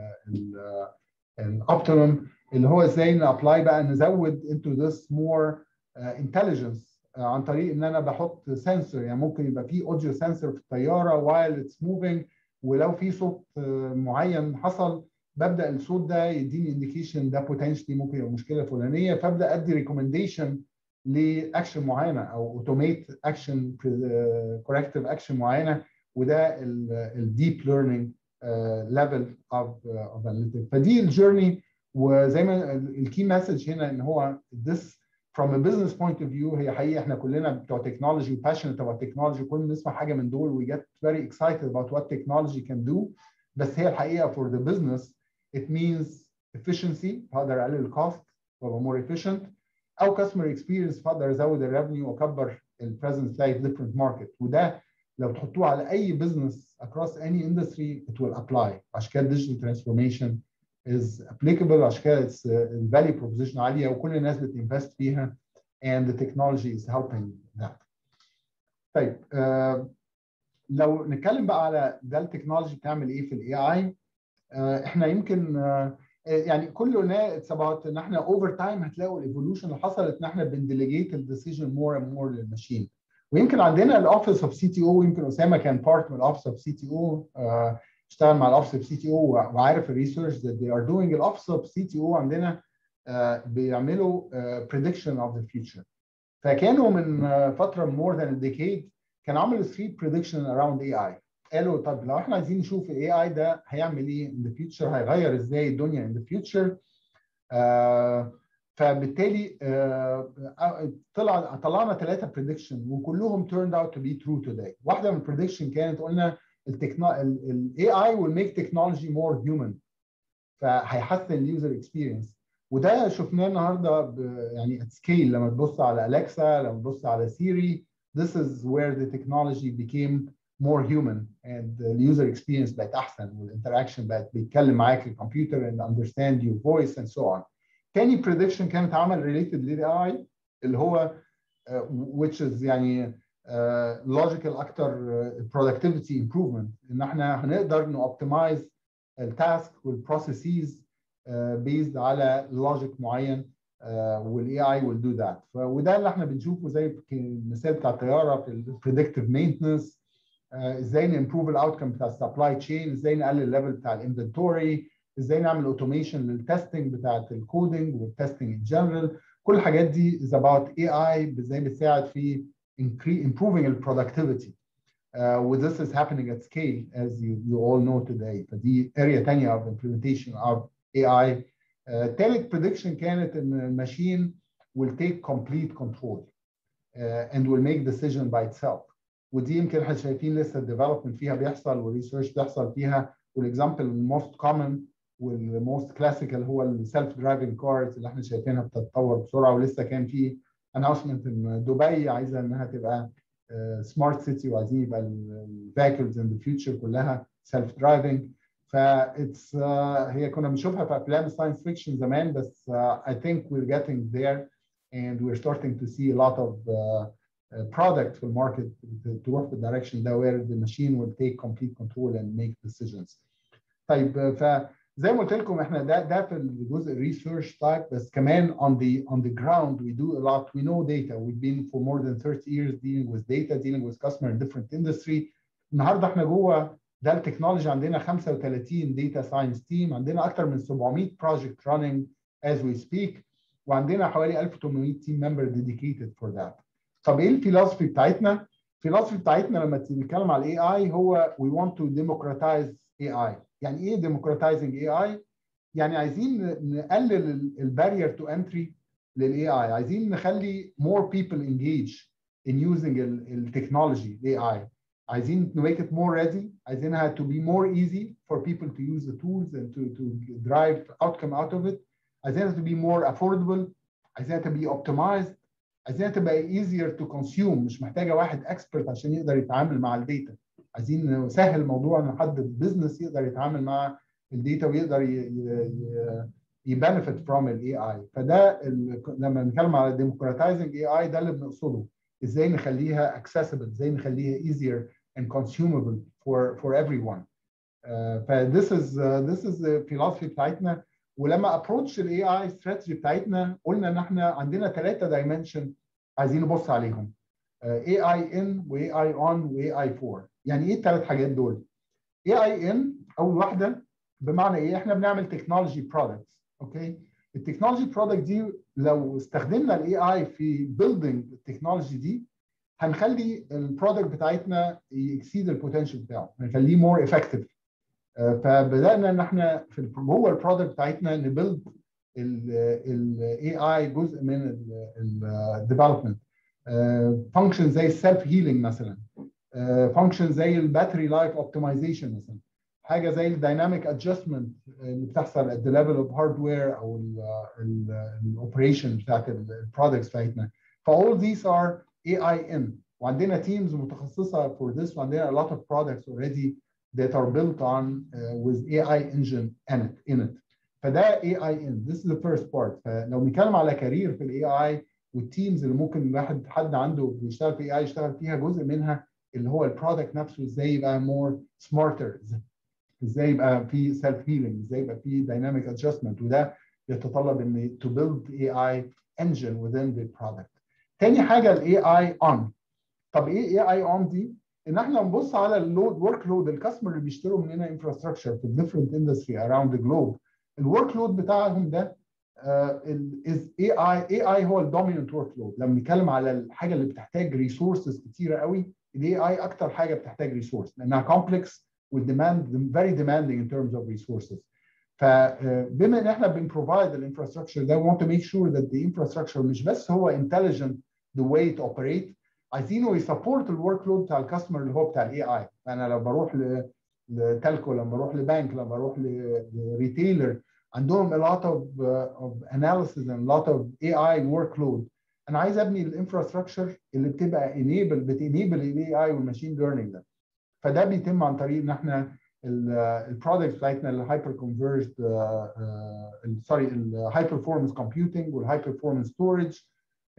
الاوبتيمم اللي هو ازاي نابلاي بقى نزود into this more uh, intelligence uh, عن طريق ان انا بحط سنسور. يعني ممكن يبقى في اوديو سنسور في الطياره while it's moving، ولو في صوت uh, معين حصل ببدا الصوت ده يديني انديكيشن ده بوتنشلي ممكن يبقى مشكله فلانيه، فابدا ادي ريكومنديشن لاكشن معينه او اوتوميت اكشن كوركتيف اكشن معينه. وده الديب ليرنينج ليفل اوف اوف اناليتيك. فدي الجيرني. وزي ما الكي مسج هنا ان هو this from a business point of view، هي حقيقه احنا كلنا بتوع تكنولوجي وباشنت about technology، كلنا بنسمع حاجه من دول we get very excited about what technology can do. بس هي الحقيقه for the business it means efficiency، هقدر اقلل الكوست وابقى more efficient، او customer experience فاقدر ازود الريفنيو واكبر البريزنس بتاعي في different market. وده لو تحطوه على اي business across any industry it will apply. عشان كده digital transformation is applicable، عشان كده it's uh, value proposition عاليه وكل الناس بتinvest فيها and the technology is helping that. طيب uh, لو نتكلم بقى على Dell Technology بتعمل ايه في الاي اي، uh, احنا يمكن uh, يعني كلنا اتس اباوت ان احنا اوفر تايم هتلاقوا الايفولوشن اللي حصلت ان احنا بنديليجيت الديسيجن مور اند مور للماشين. ويمكن عندنا الاوفيس اوف سي تي او، يمكن اسامه كان بارت من الاوفيس اوف سي تي او، اشتغل مع الاوفيس اوف سي تي او وعارف الريسيرش ذات they are doing. الاوفيس اوف سي تي او عندنا uh, بيعملوا بريدكشن اوف ذا فيوتشر. فكانوا من uh, فتره مور ذان ديكيد كان عملوا ثلاثة بريدكشن اراوند اي اي. قالوا طب لو احنا عايزين نشوف الاي اي ده هيعمل ايه ان ذا فيوتشر، هيغير ازاي الدنيا ان ذا فيوتشر. فبالتالي آه طلع طلعنا ثلاثه بريدكشن وكلهم turned out to be true today. واحده من البريدكشن كانت قلنا الاي اي will make technology more human، فهيحسن اليوزر اكسبيرينس. وده شفناه النهارده يعني at scale. لما تبص على اليكسا، لما تبص على سيري، this is where the technology became more human and the user experience بقت احسن والانتراكشن بقت بيتكلم معاك الكمبيوتر and understand your voice and so on. تاني prediction كانت عمل related للاي اي اللي هو uh, which is يعني لوجيكال uh, اكتر برودكتيفيتي uh, امبروفمنت، ان احنا هنقدر نوبتمايز التاسك والبروسيسز بيزد على لوجيك معين، والاي اي ويل دو ذات. وده اللي احنا بنشوفه زي المثال بتاع الطياره في البريدكتيف مينتنس، ازاي نمبروف الاوتكم بتاع السبلاي تشين، ازاي نقلل الليفل بتاع الانفنتوري، ازاي نعمل اوتوميشن للتستنج بتاعت الكودنج والتستنج ان جنرال. كل الحاجات دي is about اي اي ازاي بتساعد في improving the productivity. Uh, with this is happening at scale as you, you all know today. فدي area تانية of implementation of اي اي. Uh, تالت prediction كانت ان الماشين will take complete control uh, and will make decision by itself. ودي يمكن احنا شايفين لسه الديفلوبمنت فيها بيحصل والريسيرش بيحصل فيها. والاكزامبل الموست كومن والموست كلاسيكال هو السيلف درايفنج كارز اللي احنا شايفينها بتتطور بسرعه. ولسه كان في اناونسمنت ان دبي عايزه انها تبقى سمارت سيتي، وعايزين يبقى الفيكلز ان ذا فيوتشر كلها سيلف درايفنج. فاتس هي كنا بنشوفها في افلام الساينس فيكشن زمان، بس اي ثينك وير جيتنج ذير and we're starting to see a lot of uh, Uh, product في الماركت تروح في الدايركشن ده where the machine will take complete control and make decisions. طيب فزي ما قلت لكم احنا ده ده في الجزء الريسيرش تايب، بس كمان on the on the ground we do a lot. We know data. We've been for more than thirty years dealing with data, dealing with customer in different industry. النهارده احنا جوه Dell Technologies عندنا خمسة وثلاثين data science team، عندنا اكثر من سبعمية project running as we speak، وعندنا حوالي ألف وثمانمية team member dedicated for that. طب ايه الفلسفه بتاعتنا؟ الفلسفه بتاعتنا لما بنتكلم على الاي اي هو we want to democratize اي اي. يعني ايه democratizing اي اي؟ يعني عايزين نقلل البارير تو انتري للاي اي، عايزين نخلي more people engage in using التكنولوجي الاي اي، عايزين to make it more ready، عايزينها to be more easy for people to use the tools and to to drive outcome out of it، عايزينها to be more affordable، عايزينها to be optimized، عايزينها تبقى easier to consume، مش محتاجه واحد اكسبرت عشان يقدر يتعامل مع الداتا. عايزين نسهل الموضوع ان حد بزنس يقدر يتعامل مع الداتا ويقدر يبنفيت فروم الاي اي. فده لما بنتكلم على democratizing اي اي ده اللي بنقصده، ازاي نخليها accessible، ازاي نخليها easier and consumable for for everyone. Uh, ف this is uh, this is the philosophy بتاعتنا. ولما ابروتش الاي اي استراتيجي بتاعتنا قلنا ان احنا عندنا ثلاثه دايمنشن عايزين نبص عليهم، اي اي ان واي اي اون واي اي فور. يعني ايه الثلاث حاجات دول؟ اي اي ان اول واحده بمعنى ايه؟ احنا بنعمل تكنولوجي برودكتس. اوكي، التكنولوجي برودكت دي لو استخدمنا الاي اي في بيلدينج التكنولوجي دي هنخلي البرودكت بتاعتنا يكسيد البوتنشال بتاعه، هنخليه مور افكتيف. فبدانا ان احنا في جوه البرودكت بتاعتنا نبيلد الاي اي جزء من الديفلوبمنت. فانكشن زي السيلف هيلينج مثلا، فانكشن زي الباتري لايف اوبتمايزيشن مثلا، حاجه زي الدايناميك ادجستمنت اللي بتحصل at the level of hardware او الاوبريشن بتاعت البرودكتس بتاعتنا. فall these are اي اي ان، وعندنا تيمز متخصصه for this، وعندنا a lot of products already that are built on uh, with اي اي engine in it. In it. فده اي اي ان. This is the first part. فلو بنتكلم على كارير في الاي اي والتيمز اللي ممكن الواحد حد عنده بيشتغل في اي اي يشتغل فيها، جزء منها اللي هو البرودكت نفسه، ازاي يبقى more smarter، ازاي يبقى في self healing، ازاي يبقى في dynamic adjustment، وده يتطلب ان to build اي اي engine within the product. تاني حاجه الاي اي on. طب ايه اي اي on دي؟ ان احنا نبص على اللود ورك لود الكاستمر اللي بيشتروا مننا انفراستراكشر في different industry around the globe. الورك لود بتاعهم ده از اي اي. اي اي هو الدوميننت ورك لود. لما نتكلم على الحاجه اللي بتحتاج ريسورسز كتيره قوي، الاي اي اكتر حاجه بتحتاج ريسورس لانها كومبلكس والديماند very demanding in terms of resources. فبما ان احنا بنبروفايد الانفراستراكشر ده، we want to make sure that the infrastructure مش بس هو intelligent the way to operate، عايزينه يسبورت الورك لود بتاع الكاستمر اللي هو بتاع الاي اي. انا لما بروح لتلكو، لما بروح لبنك، لما بروح لريتيلر، عندهم a lot of, uh, of analysis and a lot of اي اي workload. انا عايز ابني الانفراستراكشر اللي بتبقى enable بتنيبل الاي اي والماشين ليرنينج ده. فده بيتم عن طريق ان احنا البرودكتس بتاعتنا الهايبر كونفرجد سوري الهاي بيرفورمانس كومبيوتنج والهاي بيرفورمانس ستورج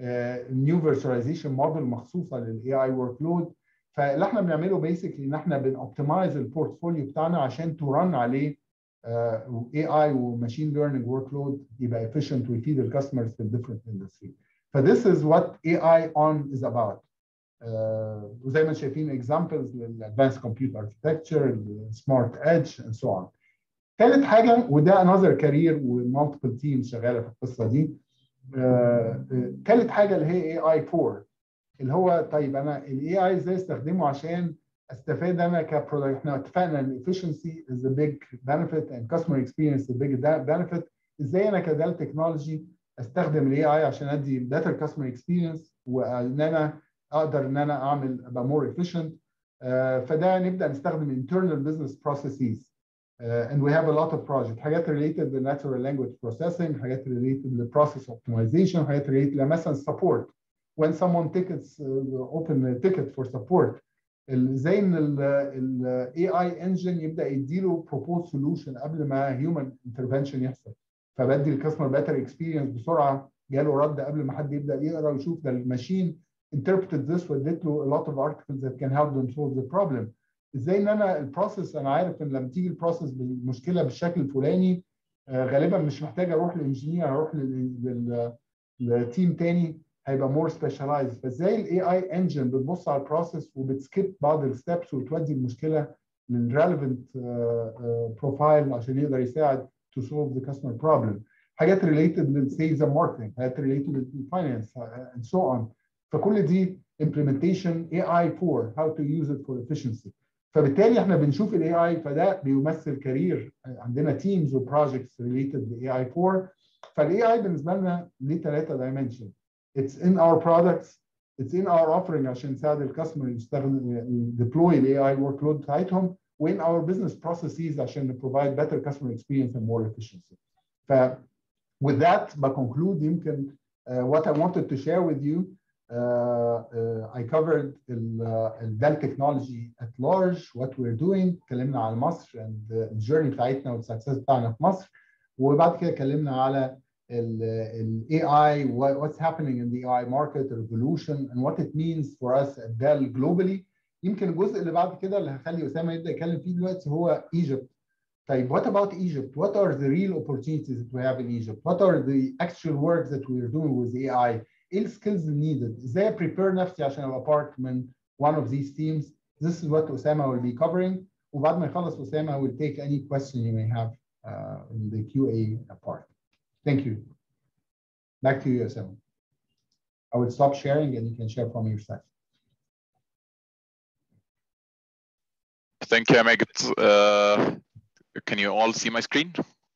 نيو فيرتشواليزيشن موديل مخصوصه للاي اي ورك لود. فاللي احنا بنعمله بيسكلي ان احنا بنوبتمايز البورتفوليو بتاعنا عشان ترن عليه اي اي وماشين ليرنينج ورك لود يبقى efficient ويفيد الكاستمرز في الديفرنت اندستري. فthis is what اي اي on is about. uh, وزي ما شايفين examples للادفانس كمبيوتر اركتكتشر، السمارت ايدج and so on. ثالث حاجه وده another career ومالتيبل تيم شغاله في القصه دي. ثالث uh, حاجه اللي هي اي اي فور، اللي هو طيب انا الاي اي ازاي استخدمه عشان استفاد انا كبرودكت. احنا اتفقنا ان efficiency is a big benefit and customer experience is a big benefit. ازاي انا كدال تكنولوجي استخدم الاي اي عشان ادي better customer experience وان انا اقدر ان انا اعمل ابقى more efficient. uh, فده نبدا نستخدم internal business processes uh, and we have a lot of projects، حاجات related to natural language processing، حاجات related to process optimization، حاجات related مثلا support when someone tickets uh, open a ticket for support. ازاي ان ال اي اي انجن يبدا يديله propose solution قبل ما human intervention يحصل، فبدي الكاستمر better experience بسرعه، جاله رد قبل ما حد يبدا يقرا ويشوف ده الماشين interpreted this واديت له a lot of articles that can help them solve the problem. ازاي ان انا البروسيس انا عارف ان لما تيجي البروسيس بالمشكله بالشكل الفلاني غالبا مش محتاج اروح للانجينير، هروح للتيم تاني هيبقى مور سبيشاليزد. فازاي الاي اي انجن بتبص على البروسيس وبتسكيب بعض الستبس وتودي المشكله للريليفنت بروفايل عشان يقدر يساعد to solve the customer problem. حاجات related للسيلز اند ماركتنج، حاجات related للفاينانس and so on. فكل دي implementation اي اي فور how to use it for efficiency. فبالتالي احنا بنشوف الاي اي فده بيمثل كارير عندنا تيمز وبروجكتس related لاي اي فور. فالاي اي بالنسبه لنا ليه ثلاثه دايمنشن. It's in our products, it's in our offering عشان نساعد الكاستمر يستخدم deploy الاي اي workload بتاعتهم، وin our business processes عشان provide better customer experience and more efficiency. ف with that I conclude يمكن uh, what I wanted to share with you. Uh, uh, I covered the Dell Technology at large, what we're doing. اتكلمنا على مصر and the journey بتاعتنا والسكسس بتاعنا في مصر، وبعد كده اتكلمنا على ال A I, what, what's happening in the A I market, the revolution, and what it means for us at Dell globally. يمكن الجزء اللي بعد كده اللي هخلي أسامة يبدأ يتكلم فيه دلوقتي هو Egypt. طيب what about Egypt? What are the real opportunities that we have in Egypt? What are the actual work that we are doing with A I? ايه السكيلز needed؟ ازاي prepare نفسي عشان ابقى part من one of these teams? This is what Osama will be covering. وبعد ما يخلص Osama will take any question you may have uh, in the Q A part. Thank you. Back to you, Osama. I will stop sharing and you can share from your side. Thank you, Megit. Uh, can you all see my screen?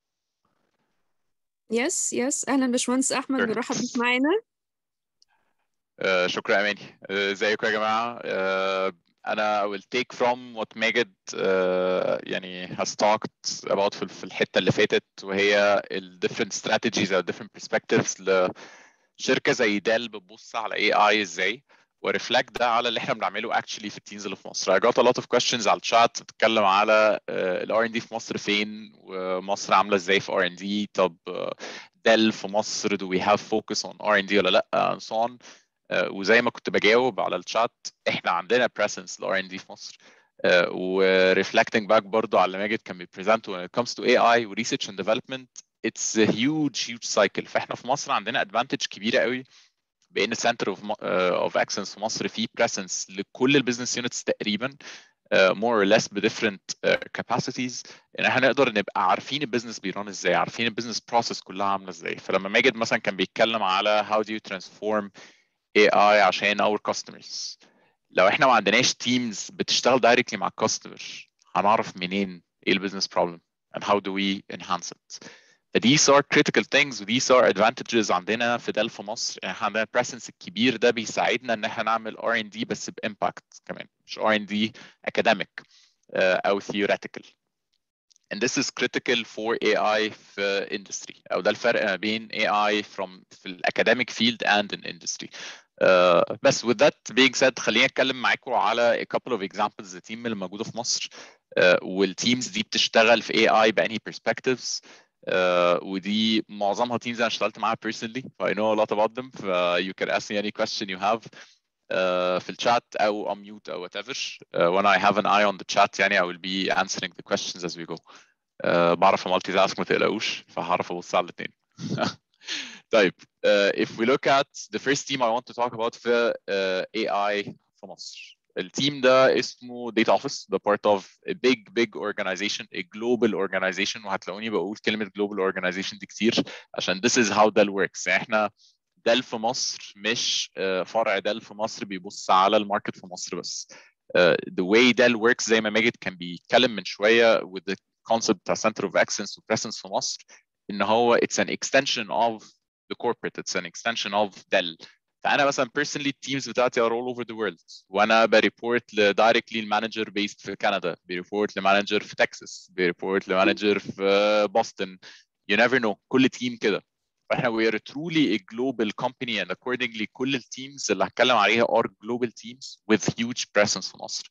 Yes, yes. أهلا باشمهندس أحمد، بنرحب بيك معانا. Uh, شكرا أماني. ازيكم uh, يا جماعة؟ uh, أنا I will take from what Megit uh, يعني has talked about في, في الحتة اللي فاتت، وهي ال different strategies or different perspectives لشركة زي ديل بتبص على إيه آي ازاي، ورفلكت ده على اللي احنا بنعمله actually في التيمز اللي في مصر. I got a lot of questions على الشات بتتكلم على ال آر إند دي في مصر فين، ومصر عاملة ازاي في آر إند دي، طب ديل في مصر do we have focus on آر إند دي ولا لأ and so on. Uh, وزي ما كنت بجاوب على الشات احنا عندنا presence ل آر إند دي في مصر. uh, و reflecting back برضو على اللي ماجد كان بيبريزنت when it comes to إيه آي و research and development it's a huge huge cycle. فاحنا في مصر عندنا advantage كبيرة قوي بان center of, uh, of excellence في مصر فيه presence لكل البيزنس يونتس تقريبا uh, more or less ب different uh, capacities، ان احنا نقدر نبقى عارفين البيزنس بيران ازاي، عارفين البيزنس process كلها عامله ازاي. فلما ماجد مثلا كان بيتكلم على how do you transform إيه آي عشان our customers، لو احنا ما عندناش teams بتشتغل directly مع الكاستمر هنعرف منين ايه البيزنس problem and how do we enhance it. These are critical things و these are advantages عندنا في ديل في مصر. احنا عندنا presence الكبير ده بيساعدنا ان احنا نعمل آر إند دي بس بإمباكت كمان، مش آر إند دي academic uh, او theoretical. And this is critical for إيه آي في industry، او ده الفرق ما بين إيه آي from في academic field and in industry. Uh, بس with that being said خليني اتكلم معاكم على a couple of examples التيم اللي موجوده في مصر uh, والتيمز دي بتشتغل في إيه آي بأنهي perspectives. uh, ودي معظمها teams انا اشتغلت معاها personally, I know a lot about them. Uh, you can ask me any question you have uh, في الشات او on mute او whatever. Uh, when I have an eye on the chat يعني I will be answering the questions as we go. Uh, بعرف مالتي تاسك ما تقلقوش, فهعرف ابص على الاثنين. طيب, uh, if we look at the first team I want to talk about في uh, A I في مصر. التيم ده اسمه Data Office, the part of a big big organization, a global organization, وهتلاقوني بقول كلمة global organization دي كتير عشان this is how Dell works. يعني احنا Dell في مصر مش uh, فرع Dell في مصر بيبص على الماركت في مصر بس. Uh, the way Dell works زي ما ماجد كان بيتكلم من شوية with the concept بتاع center of excellence و presence في مصر, ان هو it's an extension of the corporate, it's an extension of Dell. فانا مثلا personally التيمز بتاعتي are all over the world, وانا بريبورت directly المانجر based في كندا, بريبورت لمانجر في تكساس, بريبورت لمانجر في بوسطن, you never know, كل تيم كده. فاحنا we are truly a global company and accordingly كل التيمز اللي هتكلم عليها are global teams with huge presence في مصر.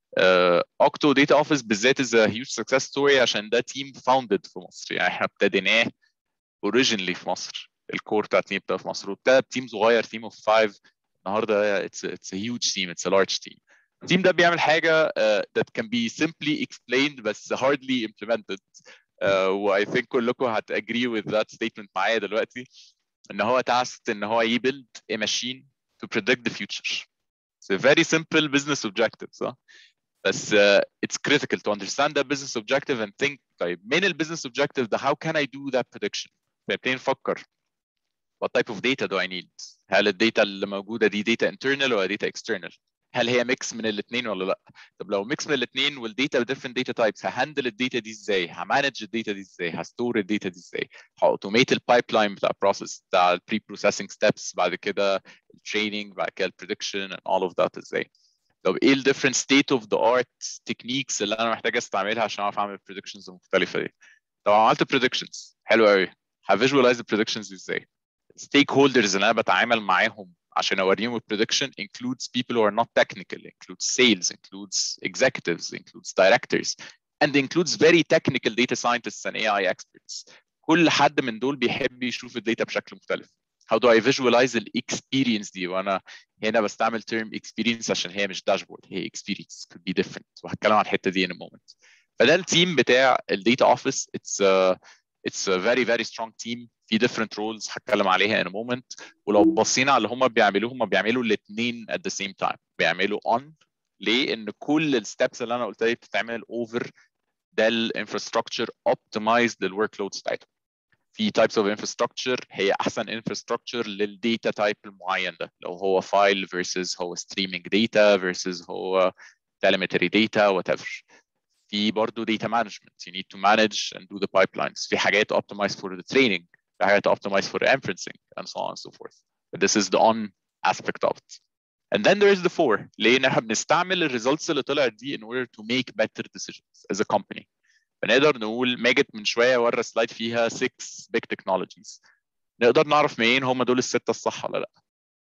اوكتو داتا اوفيس بالذات is a huge success story عشان ده تيم founded في مصر, يعني احنا ابتديناه originally في مصر, الكور بتاع التيم بتاع في مصر, وابتدى بتيم صغير team of five. النهارده it's a, it's a huge team, it's a large team. التيم ده بيعمل حاجه uh, that can be simply explained بس hardly implemented. uh, و I think كلكم هت agree with that statement معايا دلوقتي, ان هو tasked ان هو يبيلد a machine to predict the future. It's a very simple business objective, صح؟ بس uh, it's critical to understand that business objective and think طيب من ال business objective ده how can I do that prediction؟ فنبتدي نفكر what type of data do I need؟ هل الداتا اللي موجودة دي data internal ولا data external؟ هل هي mix من الاثنين ولا لا؟ طب لو mix من الاثنين والداتا different data types, ههندل الداتا دي ازاي؟ همانج الداتا دي ازاي؟ هستور الداتا دي ازاي؟ هautomate البايبلاين بتاع process بتاع ال pre-processing steps, بعد كده الtraining, بعد كده الprediction and all of that ازاي؟ طب ايه ال different state of the art techniques اللي انا محتاج استعملها عشان اعرف اعمل predictions المختلفة دي؟ طب عملت predictions حلو قوي, هvisualize the predictions ازاي؟ stakeholders اللي انا بتعامل معاهم عشان اوريهم ال prediction includes people who are not technical, includes sales, includes executives, includes directors, and includes very technical data scientists and A I experts. كل حد من دول بيحب يشوف الداتا بشكل مختلف. How do I visualize the experience دي؟ وانا هنا بستعمل term experience عشان هي مش dashboard, هي experience could be different, وهتكلم عن الحته دي in a moment. فده التيم بتاع ال data office. It's a, it's a very very strong team في different roles هتكلم عليها in a moment. ولو بصينا على اللي هم بيعملوه, هم بيعملوا الاثنين at the same time. بيعملوا on ليه؟ ان كل الستبس اللي انا قلتها دي بتتعمل over Dell infrastructure optimized للworkloads بتاعتهم. في types of infrastructure هي احسن infrastructure للداتا تايب المعين ده, لو هو file versus هو streaming data versus هو telemetry data whatever. في برضه data management, you need to manage and do the pipelines. في حاجات optimized for the training, في حاجات optimized for the inferencing and so on and so forth. But this is the on aspect of it. And then there is the four, لان احنا بنستعمل الريزلتس اللي طلعت دي in order to make better decisions as a company. فنقدر نقول ماجد من شويه ورى سلايد فيها six big technologies, نقدر نعرف منين هم دول السته الصح ولا لا؟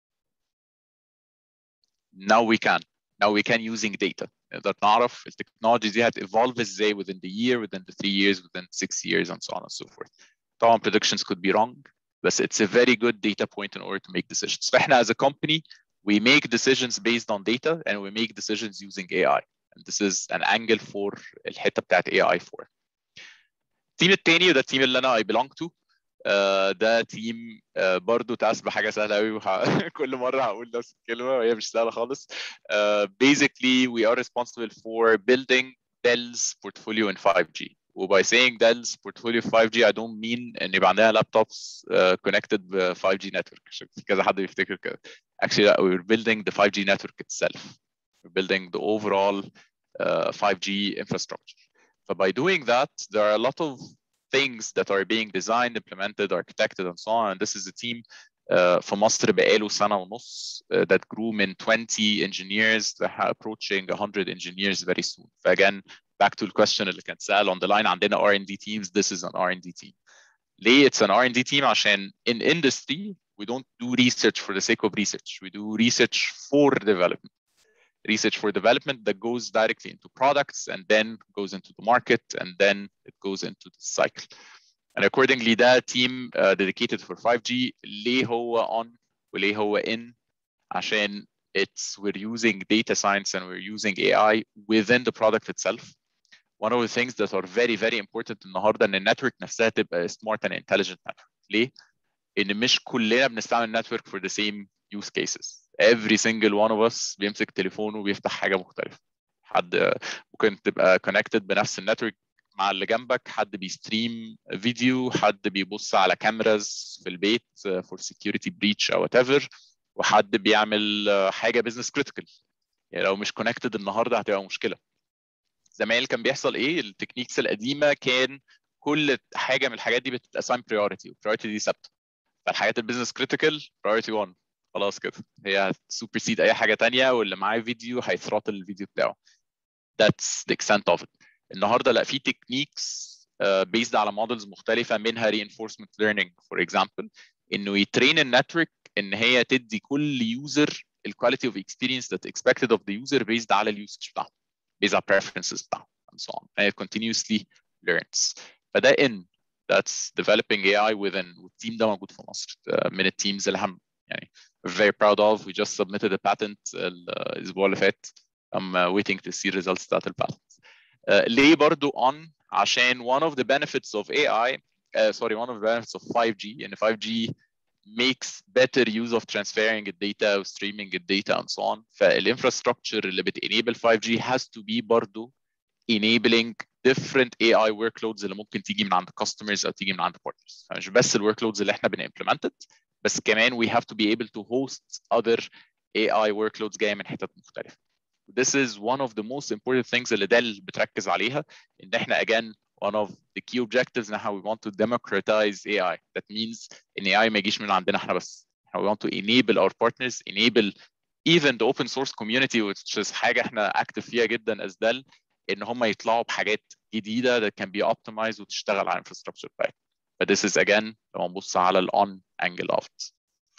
Now we can. Now we can using data. نقدر نعرف التكنولوجي دي هت evolve ازاي within the year, within the three years, within six years and so on and so forth. طبعا predictions could be wrong, but it's a very good data point in order to make decisions. فاحنا as a company we make decisions based on data and we make decisions using A I. And this is an angle for الحته بتاعت A I for. التيم الثاني وده التيم اللي انا I belong to. uh, ده تيم uh, برضه تاس بحاجه سهله قوي, وح... كل مره هقول نفس الكلمه وهي مش سهله خالص. uh, basically we are responsible for building Dell's portfolio in five G. وباي saying Dell's portfolio five G I don't mean ان يبقى عندنا لابتوبس uh, connected ب five G network عشان في كذا حد بيفتكر كده. Actually we're building the five G network itself. We're building the overall uh, five G infrastructure. So by doing that, there are a lot of things that are being designed, implemented, architected, and so on. And this is a team uh, في مصر بقاله سنة ونص uh, that grew من twenty engineers approaching one hundred engineers very soon. So again, back to the question اللي كان سأل on the line, عندنا R and D teams. This is an R and D team. ليه it's an R and D team؟ عشان in industry we don't do research for the sake of research. We do research for development. Research for development that goes directly into products and then goes into the market and then it goes into the cycle. and accordingly ده team uh, dedicated for five G. ليه هو on وليه هو in؟ عشان it's we're using data science and we're using A I within the product itself. One of the things that are very very important النهارده ان النتورك نفسها تبقى smart and intelligent network. ليه؟ ان مش كلنا بنستعمل network for the same use cases. Every single one of us بيمسك تليفونه وبيفتح حاجه مختلفه. حد ممكن تبقى connected بنفس النتورك مع اللي جنبك، حد بيستريم فيديو، حد بيبص على كاميراز في البيت for security breach او whatever، وحد بيعمل حاجه business critical. يعني لو مش connected النهارده هتبقى مشكله. زمان كان بيحصل ايه؟ التكنيكس القديمه كان كل حاجه من الحاجات دي بتتاساين priority، والpriority دي ثابته. فالحاجات البيزنس كريتيكال priority واحد خلاص كده، هي هتسوبرسيد اي حاجه ثانيه، واللي معاه فيديو هيثروتل الفيديو بتاعه. That's the extent of it. النهارده لا، في تكنيكس بيزد على مودلز مختلفه، منها reinforcement learning for example، انه يترين النتورك ان هي تدي كل يوزر الكواليتي اوف اكسبيرينس that expected of the user based على اليوسج بتاعه، based على preferences بتاعه and so on, and it continuously learns. فده in that's developing A I within، والتيم ده موجود في مصر من التيمز اللي هم يعني we're very proud of. We just submitted a patent الاسبوع اللي فات. I'm uh, waiting to see results بتاعت الباtent. Uh, ليه برضو on؟ عشان one of the benefits of A I uh, sorry one of the benefits of five G ان five G makes better use of transferring the data و streaming the data and so on. فالinfrastructure اللي بت enable five G has to be برضو enabling different A I workloads اللي ممكن تيجي من عند customers او تيجي من عند partners. فمش بس ال workloads اللي احنا بن implemented، بس كمان we have to be able to host other A I workloads جايه من حتت مختلفه. This is one of the most important things اللي Dell بتركز عليها، ان احنا again one of the key objectives in how we want to democratize A I. That means ان A I ما يجيش من عندنا احنا بس. We want to enable our partners, enable even the open source community, which is حاجه احنا active فيها جدا as Dell، ان هم يطلعوا بحاجات جديده that can be optimized وتشتغل على infrastructure بتاعتنا. But this is again لو نبص على ال on angle of it.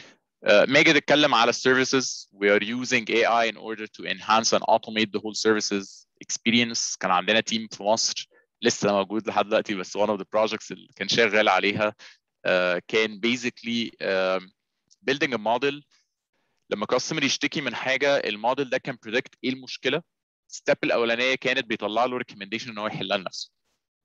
Uh, ماجد اتكلم على services. We are using A I in order to enhance and automate the whole services experience. كان عندنا تيم في مصر لسه موجود لحد دلوقتي، بس one of the projects اللي كان شغال عليها uh, كان basically uh, building a model. لما customer يشتكي من حاجه، الموديل ده كان predict ايه المشكله. الستيب الاولانيه كانت بيطلع له recommendation ان هو يحلها لنفسه.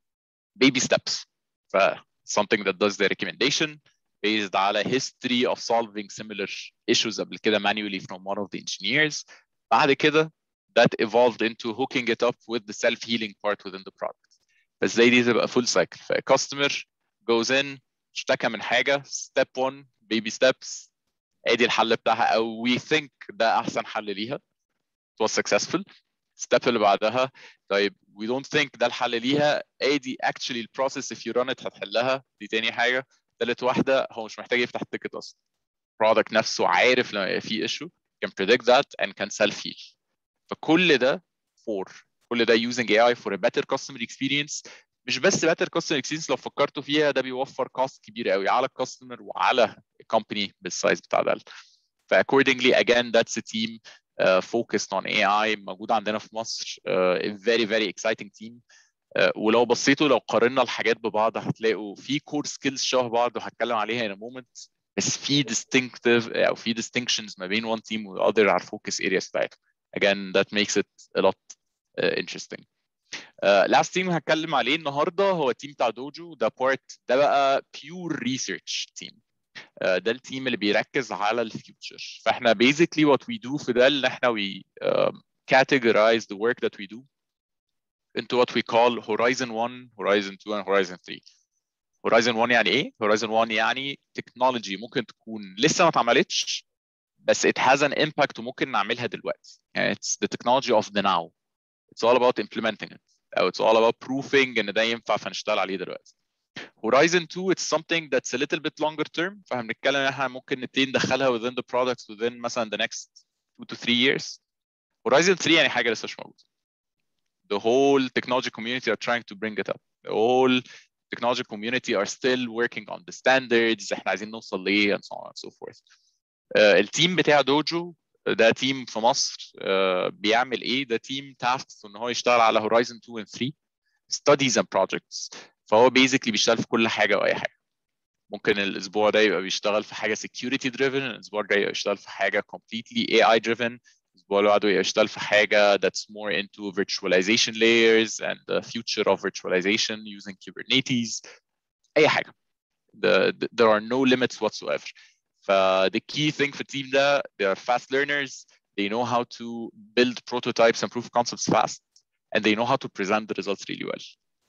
baby steps. ف something that does the recommendation based على history of solving similar issues قبل كده manually from one of the engineers. بعد كده that evolved into hooking it up with the self-healing part within the product. بس زي دي تبقى full cycle. ف customer goes in اشتكى من حاجة، step one baby steps ادي الحل بتاعها، او we think ده احسن حل ليها. It was successful. step اللي بعدها طيب we don't think ده الحل ليها، ادي actually البروسيس if you run it هتحلها، دي تاني حاجة. ثالث واحدة هو مش محتاج يفتح التيكت اصلا. product نفسه عارف لما في issue can predict that and can self heal. فكل ده for كل ده using A I for a better customer experience. مش بس better customer experience، لو فكرتوا فيها ده بيوفر cost كبير قوي على الكاستمر وعلى company بالسايز بتاع ده. ف accordingly again that's a team uh, focused on A I موجود عندنا في مصر. uh, a very very exciting team. uh, ولو بصيتوا لو قارنا الحاجات ببعض هتلاقوا في core skills شبه بعض وهتكلم عليها in a moment، بس في distinctive او في distinctions ما بين one team و other على focus areas بتاعتهم. Again that makes it a lot uh, interesting. uh, last team هتكلم عليه النهارده هو التيم بتاع دوجو. ده part ده بقى pure research team. uh, ده التيم اللي بيركز على الفيوتشر. فاحنا basically what we do في ده اللي احنا we um, categorize the work that we do into what we call horizon one, horizon two and horizon three. horizon one يعني ايه؟ horizon one يعني technology ممكن تكون لسه ما اتعملتش بس it has an impact وممكن نعملها دلوقتي. يعني it's the technology of the now. It's all about implementing it. أو it's all about proving إن ده ينفع فنشتغل عليه دلوقتي. horizon two it's something that's a little bit longer term. فهنتكلم إن احنا ممكن نبتدي ندخلها within the products within مثلا the next two to three years. horizon three يعني حاجة لسه مش موجودة. The whole technology community are trying to bring it up. The whole technology community are still working on the standards. احنا عايزين نوصل ليه and so on and so forth. uh, التيم بتاع دوجو ده تيم في مصر. uh, بيعمل ايه؟ ده تيم tasked ان هو يشتغل على horizon two and three studies and projects. فهو basically بيشتغل في كل حاجه واي حاجه. ممكن الاسبوع ده يبقى بيشتغل في حاجه security driven، الاسبوع الجاي يبقى يشتغل في حاجه completely A I driven، الاسبوع اللي بعده يبقى يشتغل في حاجه that's more into virtualization layers and the future of virtualization using Kubernetes. اي حاجه. The, the, there are no limits whatsoever. ف the key thing في التيم ده they are fast learners, they know how to build prototypes and proof of concepts fast, and they know how to present the results really well.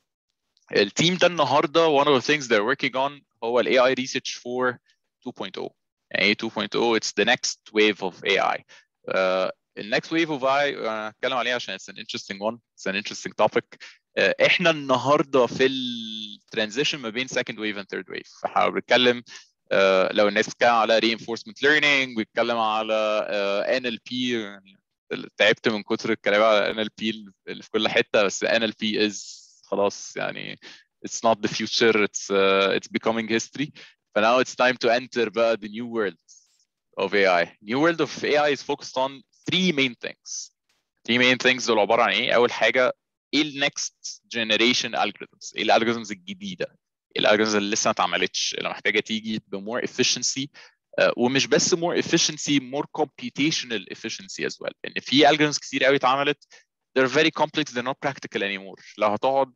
التيم ده النهارده one of the things they're working on هو ال A I research for two point oh. يعني two point oh it's the next wave of A I. Uh, the next wave of A I انا هتكلم عليها عشان it's an interesting one, it's an interesting topic. Uh, احنا النهارده في الترانزيشن ما بين second wave and third wave. فاحنا بنتكلم uh, لو الناس بتتكلم على reinforcement learning، بيتكلم على uh, N L P. يعني تعبت من كتر الكلام على N L P اللي في كل حته، بس N L P is خلاص يعني it's not the future, it's uh, it's becoming history. But now it's time to enter بقى the new world of A I. New world of A I is focused on three main things. Three main things دول عبارة عن ايه؟ أول حاجة ايه ال next generation algorithms؟ ايه ال algorithms الجديدة؟ ايه ال algorithms اللي لسه ما اتعملتش، اللي محتاجة تيجي ب more efficiency، uh, ومش بس more efficiency, more computational efficiency as well. لأن في algorithms كتير قوي اتعملت they're very complex, they're not practical anymore. لو هتقعد